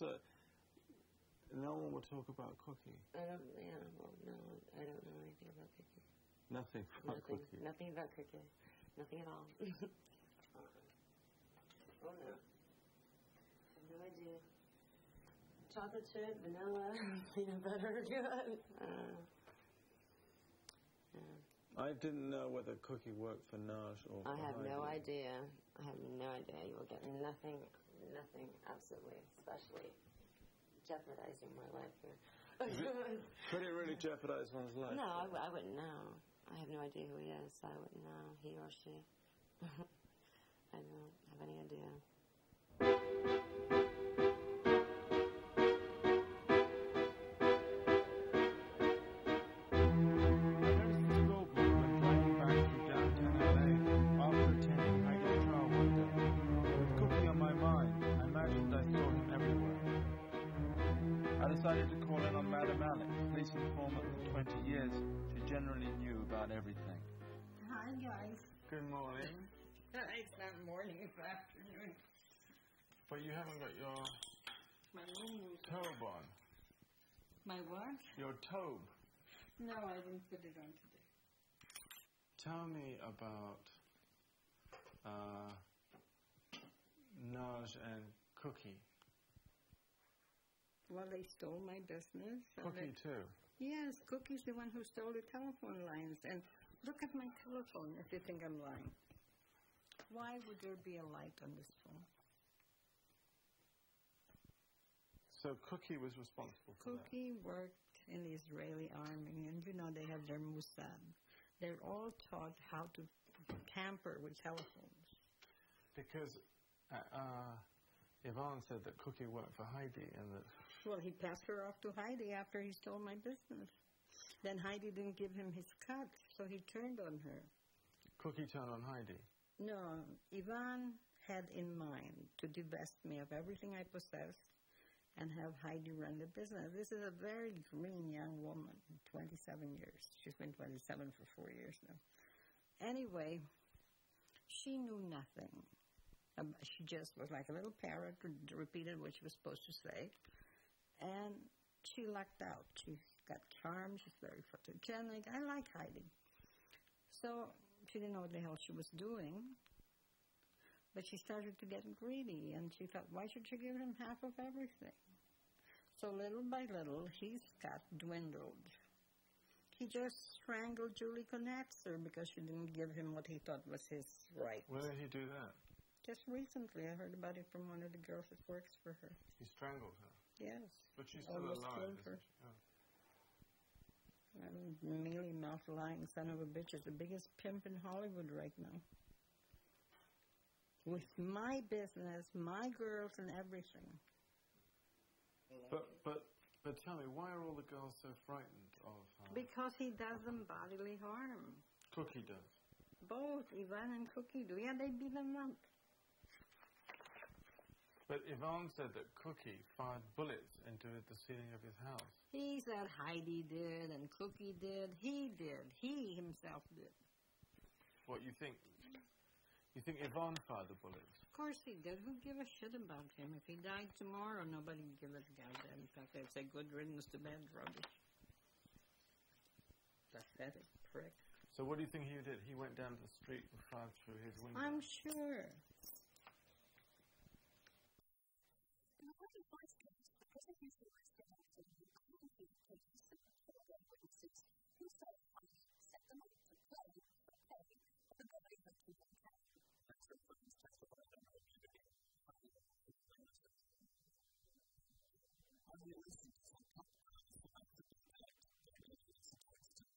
No one will talk about Cookie. I don't know anything about Cookie. Nothing about Nothing. cookie. Nothing about cookie. Nothing at all. Oh no. I have no idea. Chocolate chip, vanilla, peanut butter, good. I didn't know whether cookie worked for Naj or for I have no Heidi. idea. I have no idea. You will get nothing, absolutely, especially jeopardizing my life here. Could it really jeopardize one's life? No, I wouldn't know. I have no idea who he is. I wouldn't know, he or she. I don't have any idea. I decided to call in on Madam Alex, police informant for 20 years. She generally knew about everything. Hi, guys. Good morning. It's not morning, it's afternoon. But you haven't got your My moon tobe on. My what? Your tobe. No, I didn't put it on today. Tell me about Naj and Cookie. Well, they stole my business. Cookie too. Yes, Cookie's the one who stole the telephone lines. And look at my telephone if you think I'm lying. Why would there be a light on this phone? So Cookie was responsible for that. Cookie worked in the Israeli army, and you know they have their Mossad. They're all taught how to tamper with telephones. Because Yvonne said that Cookie worked for Heidi and that... Well, he passed her off to Heidi after he stole my business. Then Heidi didn't give him his cut, so he turned on her. Cookie turned on Heidi? No, Yvonne had in mind to divest me of everything I possessed and have Heidi run the business. This is a very green young woman, 27 years. She's been 27 for 4 years now. Anyway, she knew nothing. She just was like a little parrot, repeated what she was supposed to say. And she lucked out. She's got charm. She's very photogenic. I like Heidi. So she didn't know what the hell she was doing. But she started to get greedy. And she thought, why should she give him half of everything? So little by little, his cut dwindled. He just strangled Julie Conexer because she didn't give him what he thought was his right. When did he do that? Just recently. I heard about it from one of the girls that works for her. He strangled her? Yes. But she's still Almost alive, killed her. isn't she? Oh. And mealy-mouthed lying son of a bitch is the biggest pimp in Hollywood right now. With my business, my girls, and everything. But tell me, why are all the girls so frightened of... Because he does them bodily harm. Cookie does? Both Yvonne and Cookie do. Yeah, they beat them up. But Yvonne said that Cookie fired bullets into the ceiling of his house. He said Heidi did and Cookie did. He did. He himself did. What, you think Yvonne fired the bullets? Of course he did. Who'd give a shit about him? If he died tomorrow, nobody would give a goddamn fuck. They'd say good riddance to bad rubbish. Pathetic prick. So what do you think he did? He went down to the street and fired through his window? I'm sure. In the Heidi Fleiss case, the prosecution was conducting an complicated case of program witnesses who said Heidi set them up to play for pay of the guy that he had had. That's what Fleiss testified on her today. On the list of some compromise about the impact that it is against him.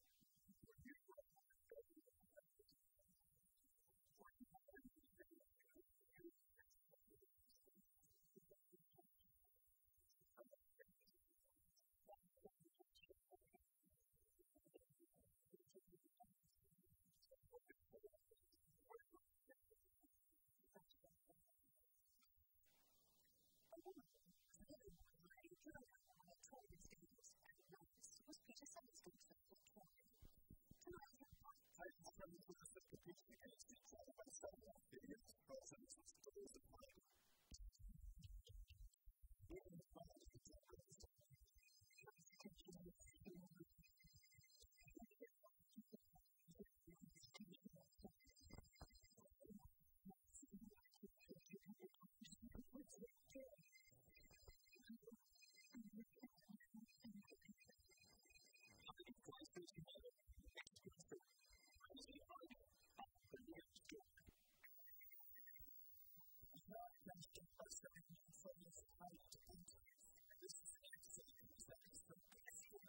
Heidi to enter. This is an accident because that is so peaceful.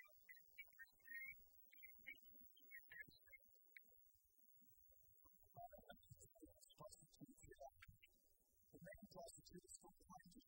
The main prostitute is still behind you.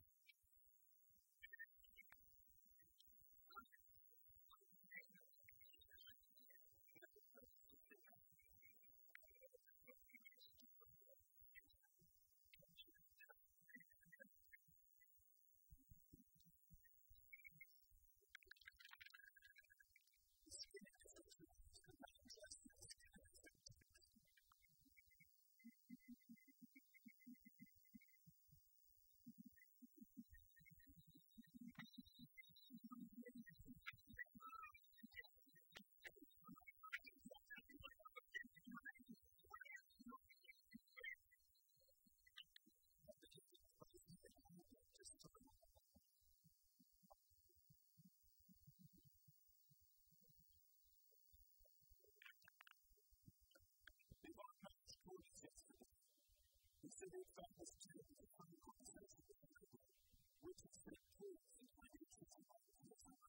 He said they found this too in a funny conversation with the neighbor, which is that kids and teenagers and all of this are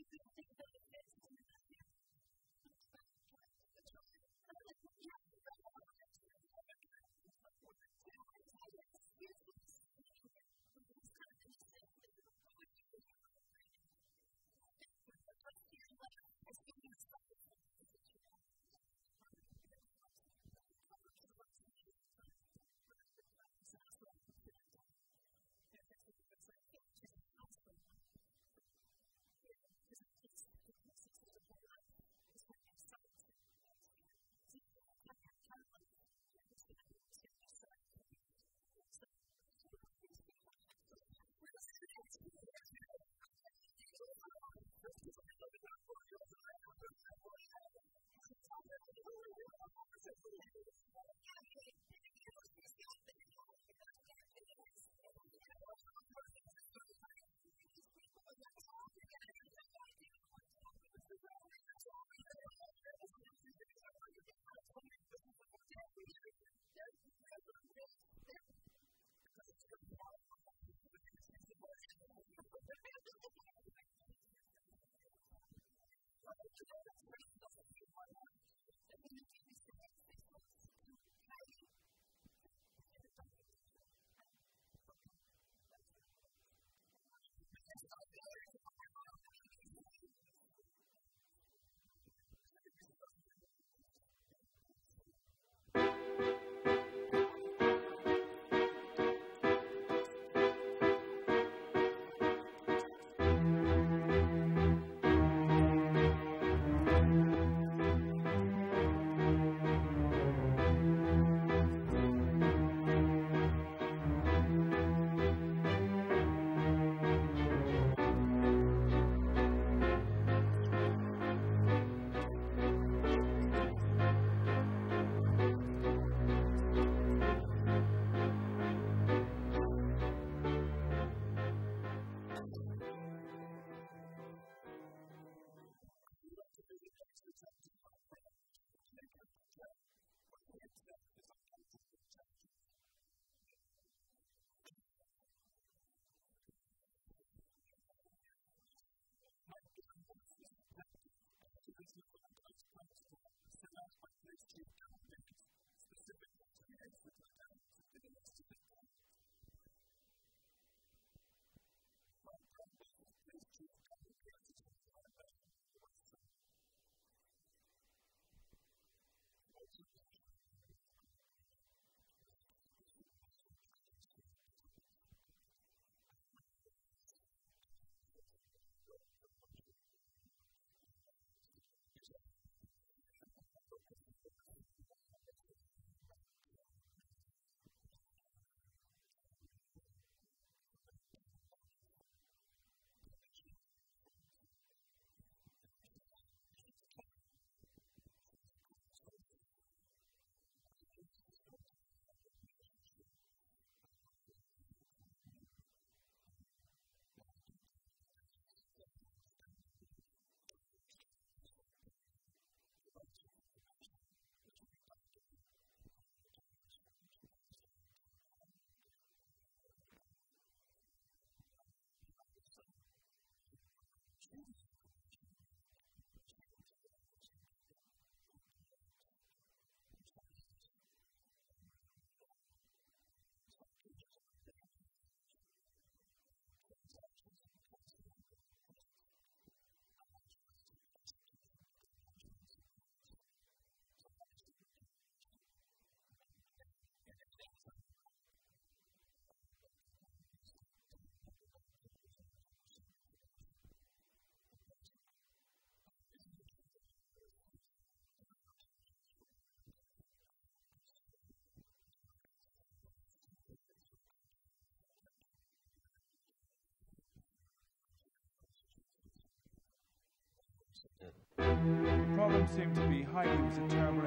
The problem seemed to be Heidi was a terrible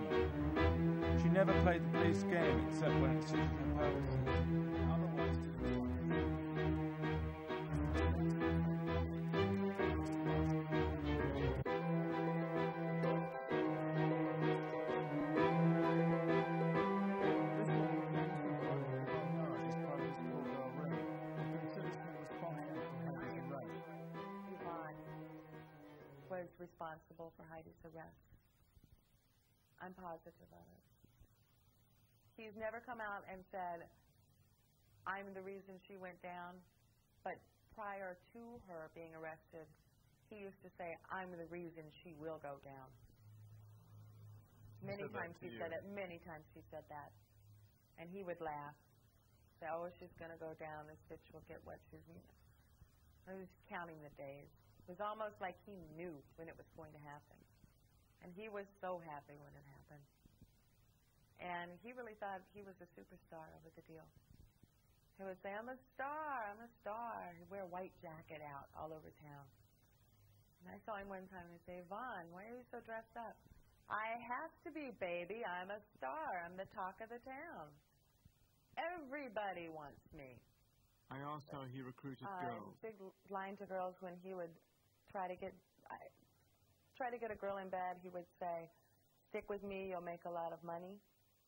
informer. She never played the police game except when it suited her purposes. Otherwise was responsible for Heidi's arrest. I'm positive of it. He's never come out and said, I'm the reason she went down, but prior to her being arrested, he used to say, I'm the reason she will go down. Many times he said it. Many times he said that. And he would laugh. Say, oh, she's going to go down. This bitch will get what she's... I was counting the days. It was almost like he knew when it was going to happen. And he was so happy when it happened. And he really thought he was a superstar over the deal. He would say, I'm a star. He'd wear a white jacket out all over town. And I saw him one time and I'd say, Vaughn, why are you so dressed up? I have to be, baby. I'm a star. I'm the talk of the town. Everybody wants me. I asked how he recruited girls. Big line to girls when he would try to get a girl in bed. He would say, stick with me, you'll make a lot of money.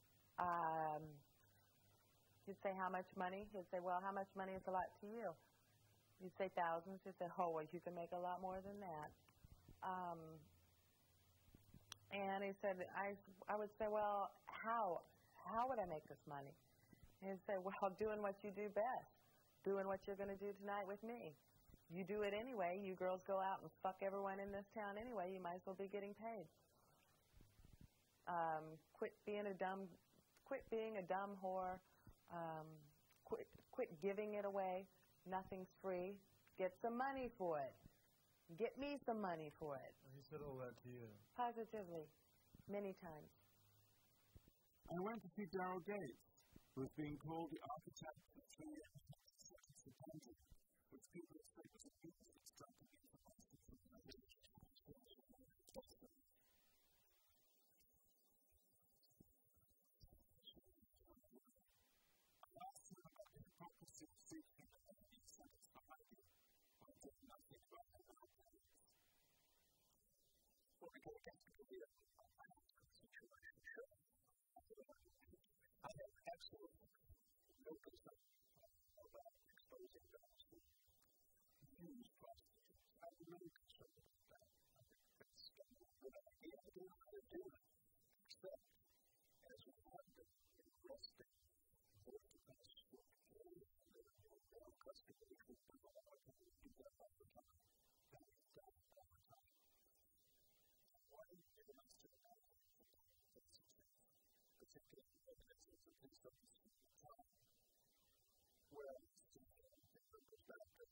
He'd say, how much money? He'd say, well, how much money is a lot to you? You'd say thousands. He'd say, oh, well, you can make a lot more than that. And he said, I would say, well, how would I make this money? And he'd say, well, doing what you do best, doing what you're going to do tonight with me. You do it anyway. You girls go out and fuck everyone in this town anyway. You might as well be getting paid. Quit being a dumb whore. Quit giving it away. Nothing's free. Get some money for it. Get me some money for it. He said all that to you? Positively. Many times. I went to see Darrell Gates, who is being called the architect of Australia which people expect was a people that started to be information from the I asked him about the hypocrisy of seeking the incentives behind it, but did nothing about the outcomes. Before we go against the video, I have to situation show. I have absolutely no concern about exposing those who use prostitutes. I'm really concerned about that. I think that's a good idea. I don't know how to do it, except as we have been arresting both of us for criminal custody, which we've done all the time. We do that all the time. That is done all the time. Why do you give us to the matter? Particularly evidence of the police officers at the time. Well, it goes back to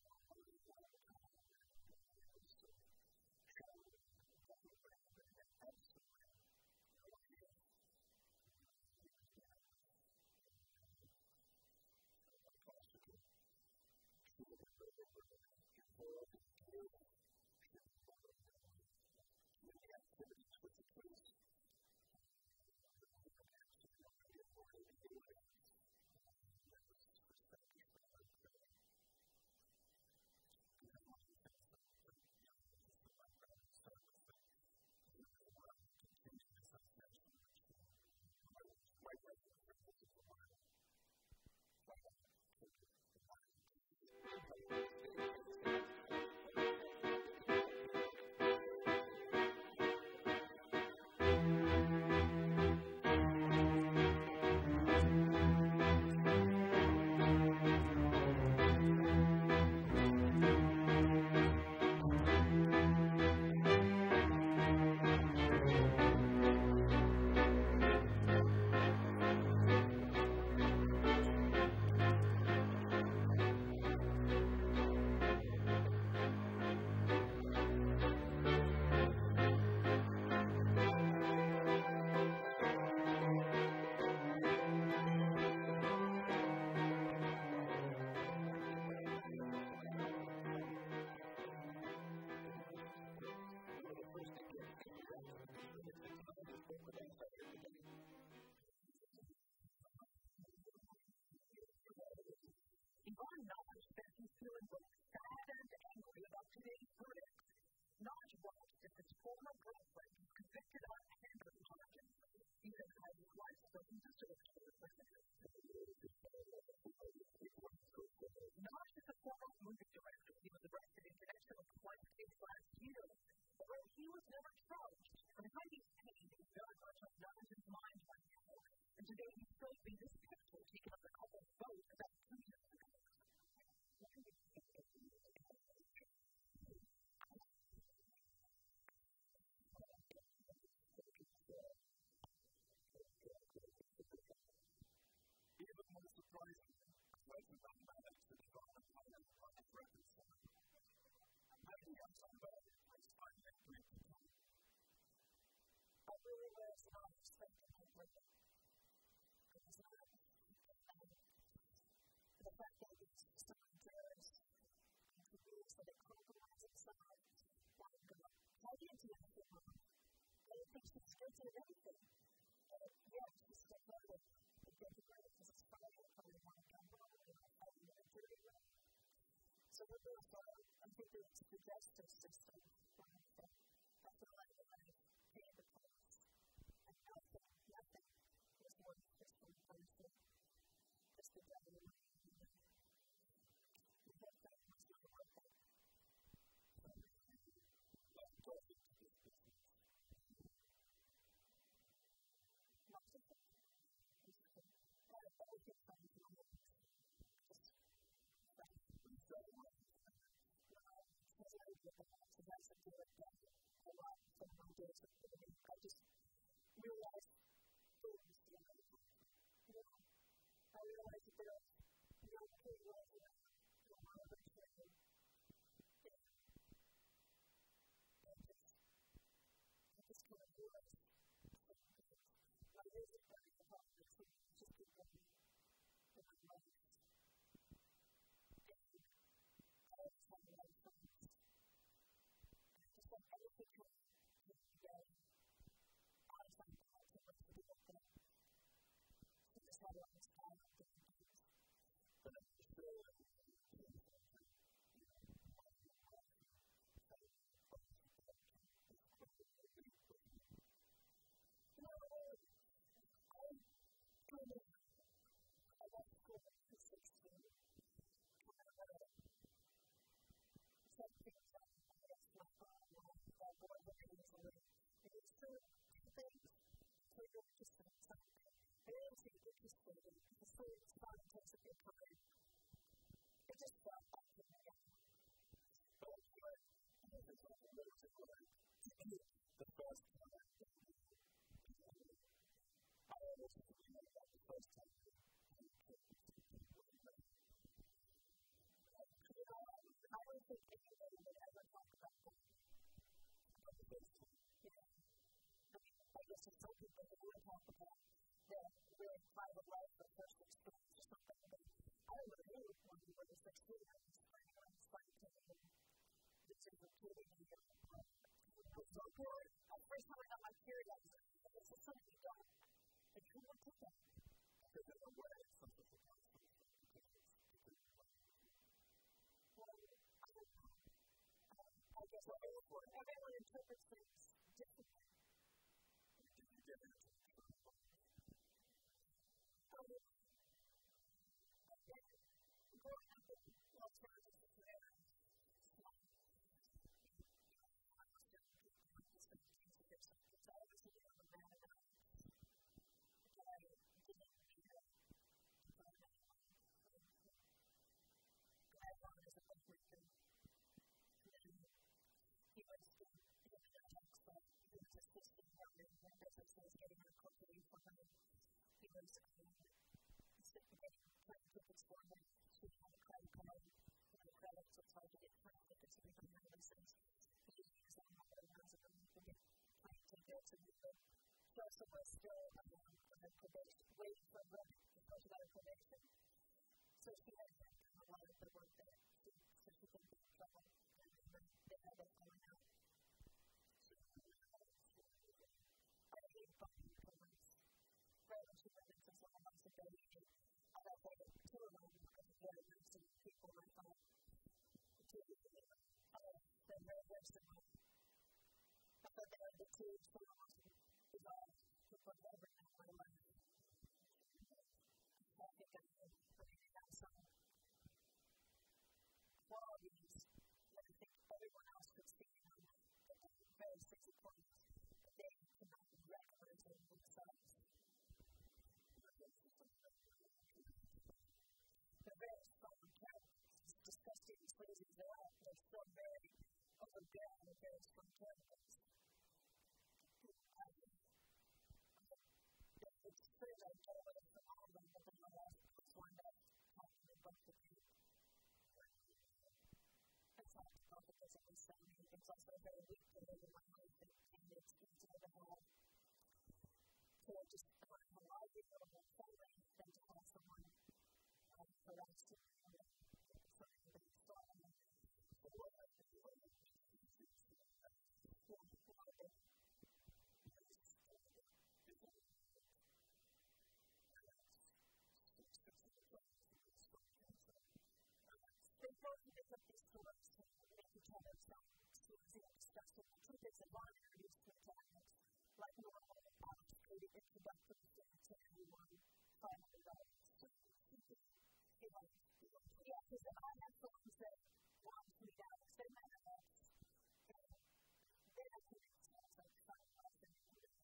Yvonne Notch says he's feeling both sad and angry about today's verdict. Notch writes that his former girlfriend was convicted on handbrake charges. He says Heidi Fleiss doesn't deserve to live with him. Notch is a former movie director. He was arrested in connection with the Fleiss case last year. Although talking about Fleiss finding that great becoming. I really was not expecting that great. It was not. The fact that it's someone does to me is that it compromises someone like Heidi into that film. I don't think she's guilty of anything. Yeah, she's still voted. But guilty of it because it's funny and probably want to come over and have a dirty way. So we're both, I think that it's the justice system. I feel like I paid the price. And nothing was worth this for the person. Just the devil in my hand. The whole thing was not worth it. But guilty to this business. Not just that. Everything from the moment. Just from the moment. Because I did that, so that's a good a lot from my days of living. I just realized things, I realized that there was no key was in my understanding. I just kind of realized my music very important to just be living in my life. And I always have a lot of friends. Just like everything comes together. I was like, I can't wait to do that thing. So just had all this time of different things. But I'm sure I left school at 16. Some things I guess my boy looking easily. And it's still two things. So you're interested in something. And I was interested in the school was fun in terms of your time. It just felt like it again. But I feel like this is what it was to learn. The first time I always feel like the first time I don't think anybody would ever talk about that. But the first time, I guess there's some people that would talk about their really private life or personal experience or something, but I don't know who when we were 16, I was planning on scientific and this is a kid in here. I was so good. The first time I got my period, I was like, this is something you don't. Like, who would do that? Because in a way, it's something that comes from the I guess everyone interprets things differently. Did you get into the truth? Growing up in Los Angeles, I was young people, I was 17 years old. So I was a young man and I didn't need it. I wanted as a bookmaker. He was assisting her in her business. He was getting her cocaine for her. He was playing tickets for her. She had a credit card. The credits were hard to get free tickets every time I listened. She was on my way house and we could get plane tickets and we could Joseph was still on her probation, waiting for her to go to her probation. So she had a lot of the work that so she couldn't get in trouble. They had that going out. I hate fucking police. Right when she went into someone else's baby, I thought they were two of them because they're nice people. I thought the two of them, they're very, very similar. I thought they were the two similar designs to put over in my life. I think I have some qualities that I think everyone else could see in them. They're very sexy points, but they cannot be recognized on themselves. They're very strong characters. As disgusting as crazy as they are, they're still very overbearing and very strong characters. It's strange I get away from all of them, but then I was one that talked to me about the people. It's talked about because it was it's also a very weak period in my life, and it's easier to have to just have a life or a family than to have someone harass you for everything. So they both different stories to make each other sound sleazy and disgusting. The truth is that Bonnie used to tactics like normal, created introductory things to everyone, $500. Yeah, because I have friends that want $3, they might have that, and they have to make sense like $5 and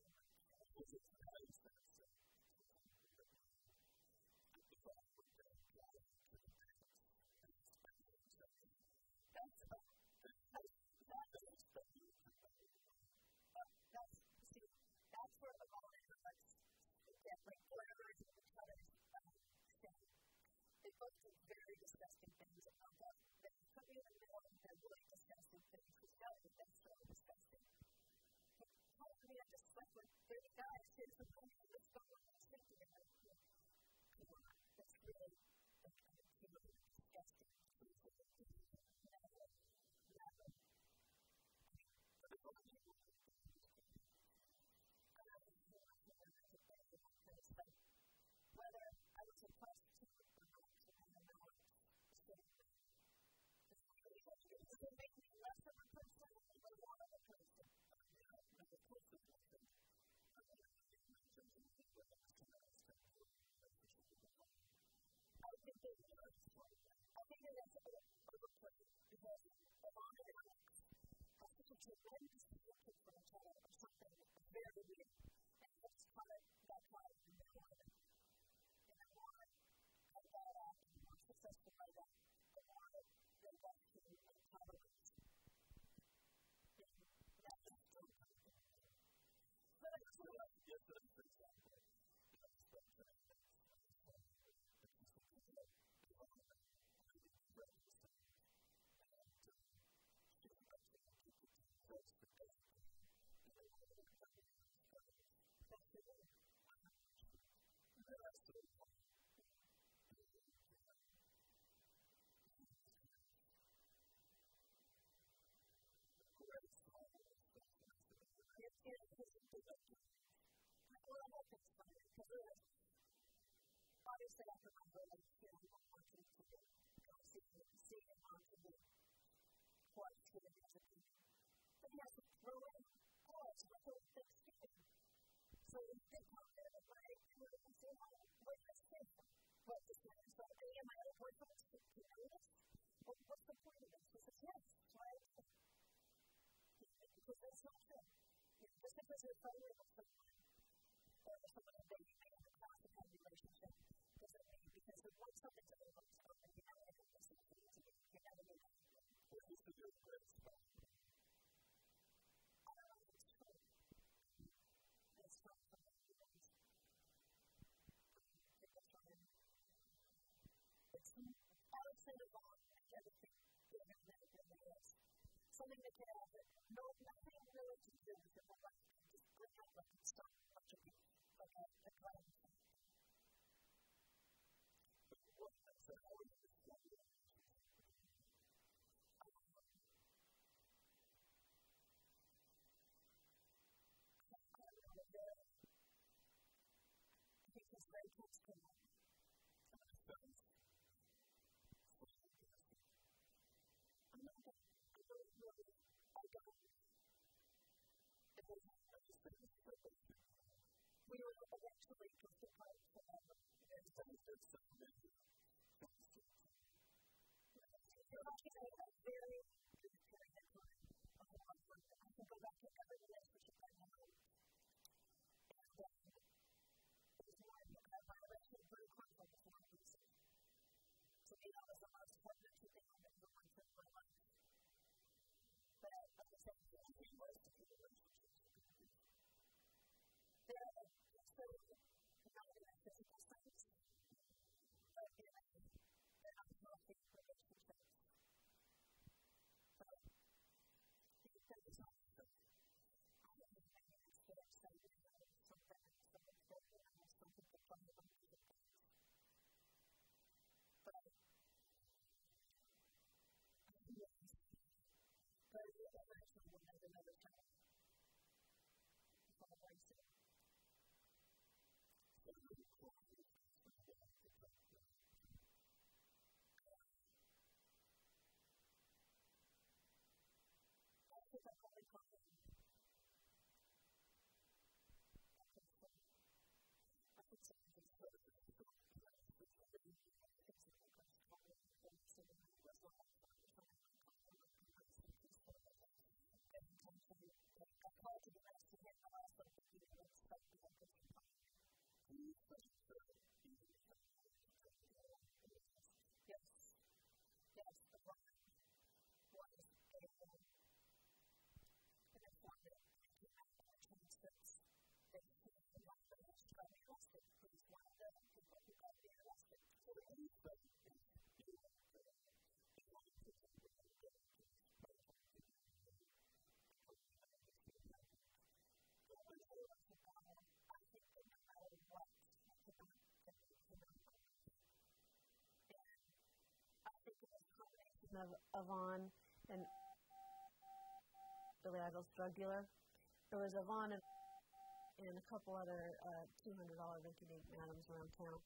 that's where the ball is. Like whatever is in each other's stand. They both do very disgusting things about that. They put me in the middle of their really disgusting things, which I think that's so disgusting. I mean, I just slept with 30 guys. Here's the money. Let's go on and sleep together. Come on. That's really disgusting. Whether I was a prostitute or not, I don't know. Does it make me less of a person or more of a person? I think it is. I think it is overplayed because the bond of Alex has such a tremendous hatred for each other or something very weird. And that's part of that part of the world. And I want to cut that out and be more successful by that. I want to go back to intolerance. And that's the truth. But I feel like yesterday, for example, obviously, after my birthday, I don't want you to go see him on the court to the music. But he has to throw in calls for Thanksgiving. So we did come there at night and we would say, oh, what is this? What is this? So, am I a boyfriend to know this? What's the point of this? He says, yes, right? Because that's not true. Just because you're friendly with someone, or someone that you may have a classified relationship, doesn't mean because it wants something to look up and you have to have this thing to do. You have to do that. What used to do with this? I don't know if it's true. It's not something you want. I would say the wrong and everything given that it really is. Something that can have nothing really to do with it, but like just bring up like stuff like a cloud. What is that? How is it? Because very close to me. I'm not going to really, I don't. It was we were eventually just apart forever. And so there's some reason. I had a very good period of time. I can go back to every relationship I had. And it was more my relationship very quickly with one reason. To me, that was the most wonderful thing I've ever went through in my life. But at the same time, we most of the relationships they're so not in a physical sense, but in they're not healthy relationships. Of Yvonne and Billy Igel's drug dealer. There was Yvonne and a couple other $200 rinky-dink madams around town.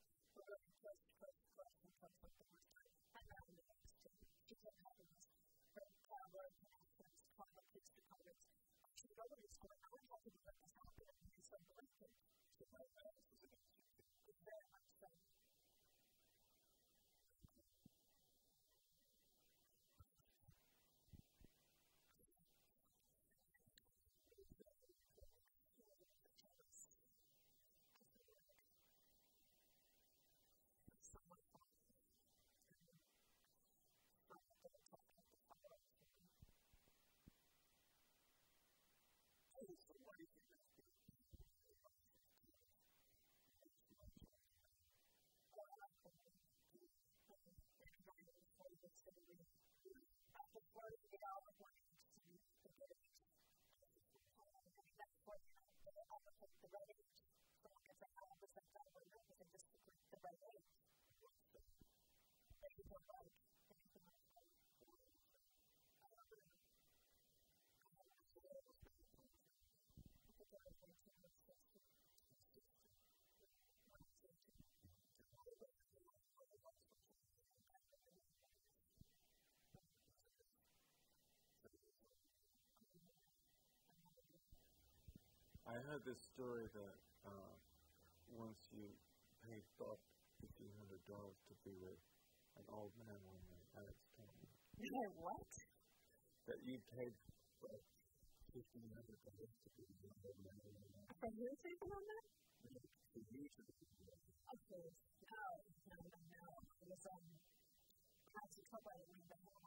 I heard this story that once you paid Bob $1,500 to be with an old man one night. Alex told me. What? That you paid Bob $1,500 to be with an old man one night. For who taking on that? For you to be with him. Of course. No. It was actually a couple of them that had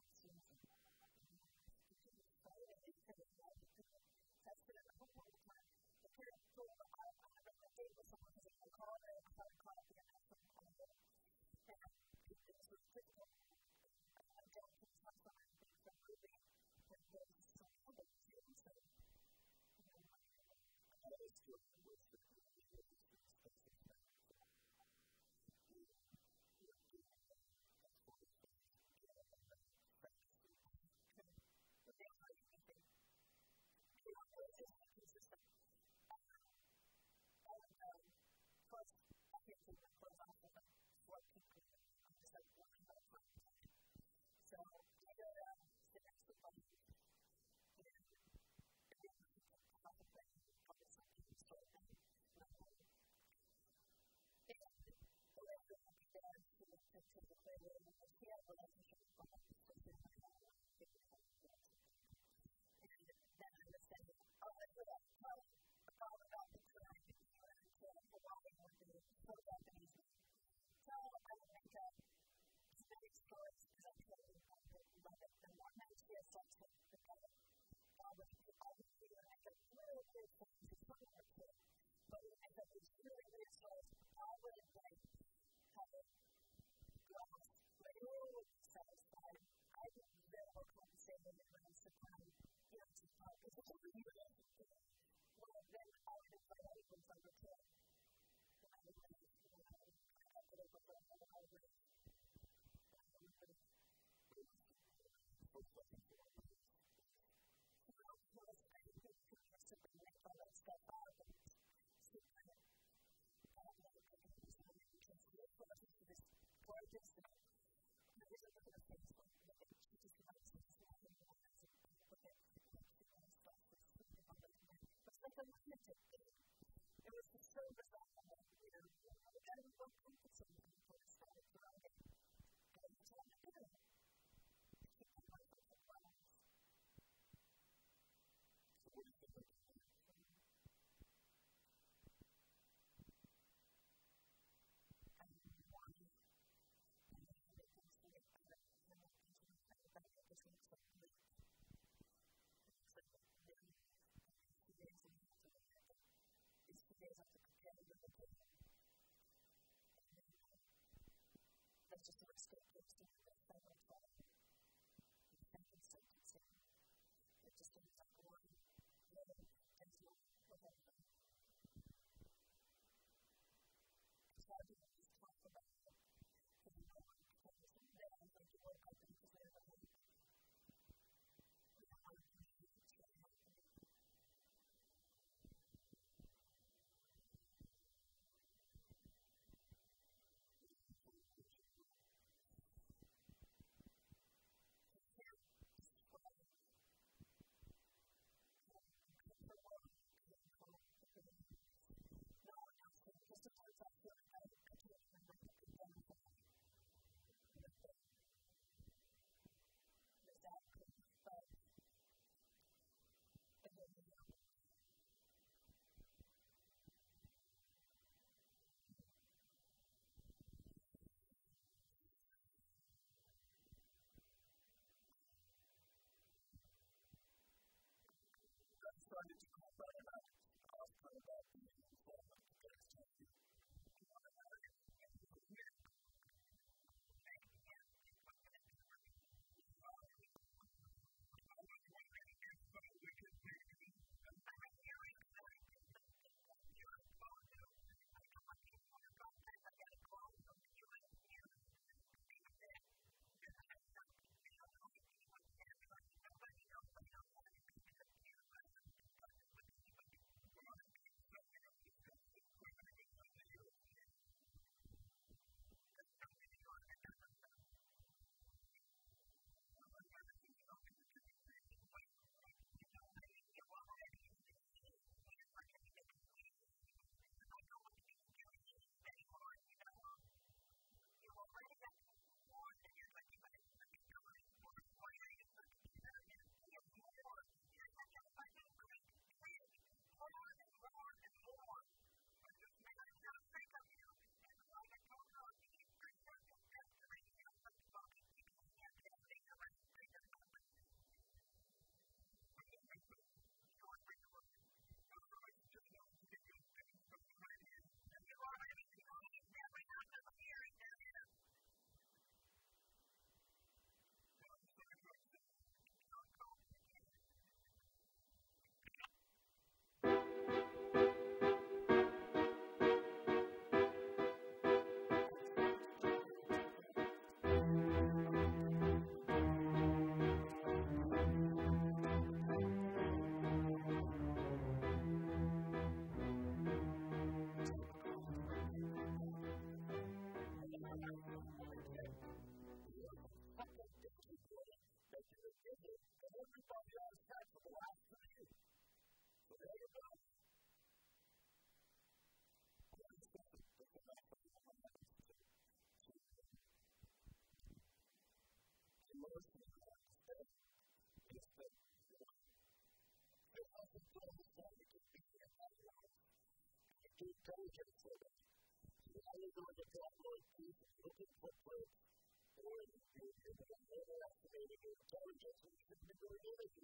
intelligence of it. You're either going to tabloid piece looking for plates, or you're overestimating your intelligence and you shouldn't be doing anything.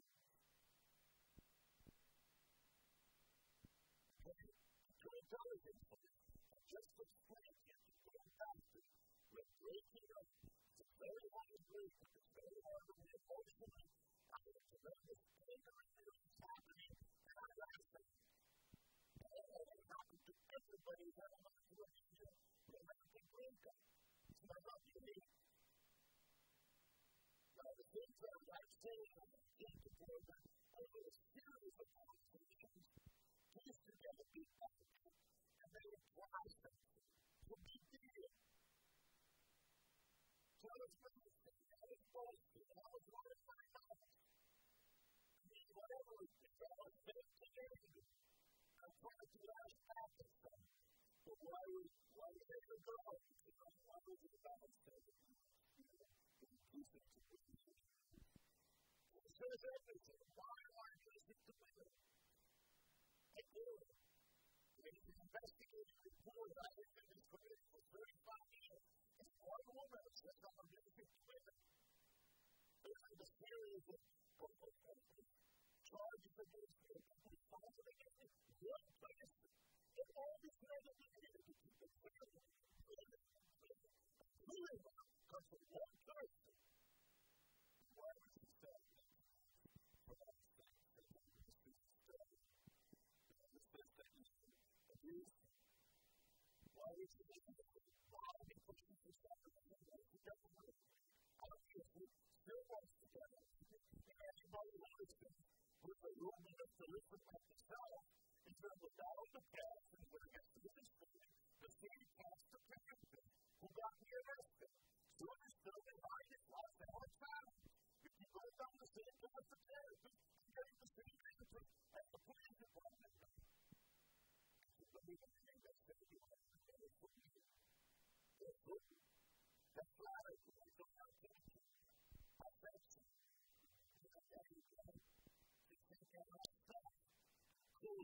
Okay? Your intelligence of it. I just explained to you, going back to with breaking up, it's a very hard to break, it's very hard to be emotionally. I have tremendous anger and feelings happening, and I'm laughing. And it happened to everybody that I'm not doing it. We're not the breakup. might not be me. Now, the things that I'm saying in the board that over a series of conversations, piece together big package, and they apply something to a big deal. So I was mentioning, I was boasting, I was running my mouth. I mean, whatever it is, I was saying, I'm trying to ask back at something. But why would they go? Why would you balance that? It says everything. Why do I listen to women? I do. There's an investigative report. I have been in this committee for 35 years. It's one woman that says I'm listening to women. There's a series of charges against me. People filing against me. One person. And all this negativity to keep the family. Really well. Comes from one person. Why would you say that? For all these things that you see today. The system is abused. Why would you say that? Why are they pushing for something that you don't know? Obviously, still wants to get it. And everybody knows that with a rule minister listen like yourself, is that without the past and when it gets to this point, the city passed the parent who got me arrested. So it's still behind his life and all the time. If you go down the same path for therapy, you get the same answer at the police department. Let me believe that's going to be one of the things for me. That's good. That's flattering. I don't have to do it. I thank you. There you go. You think I'm not stuck. Cool.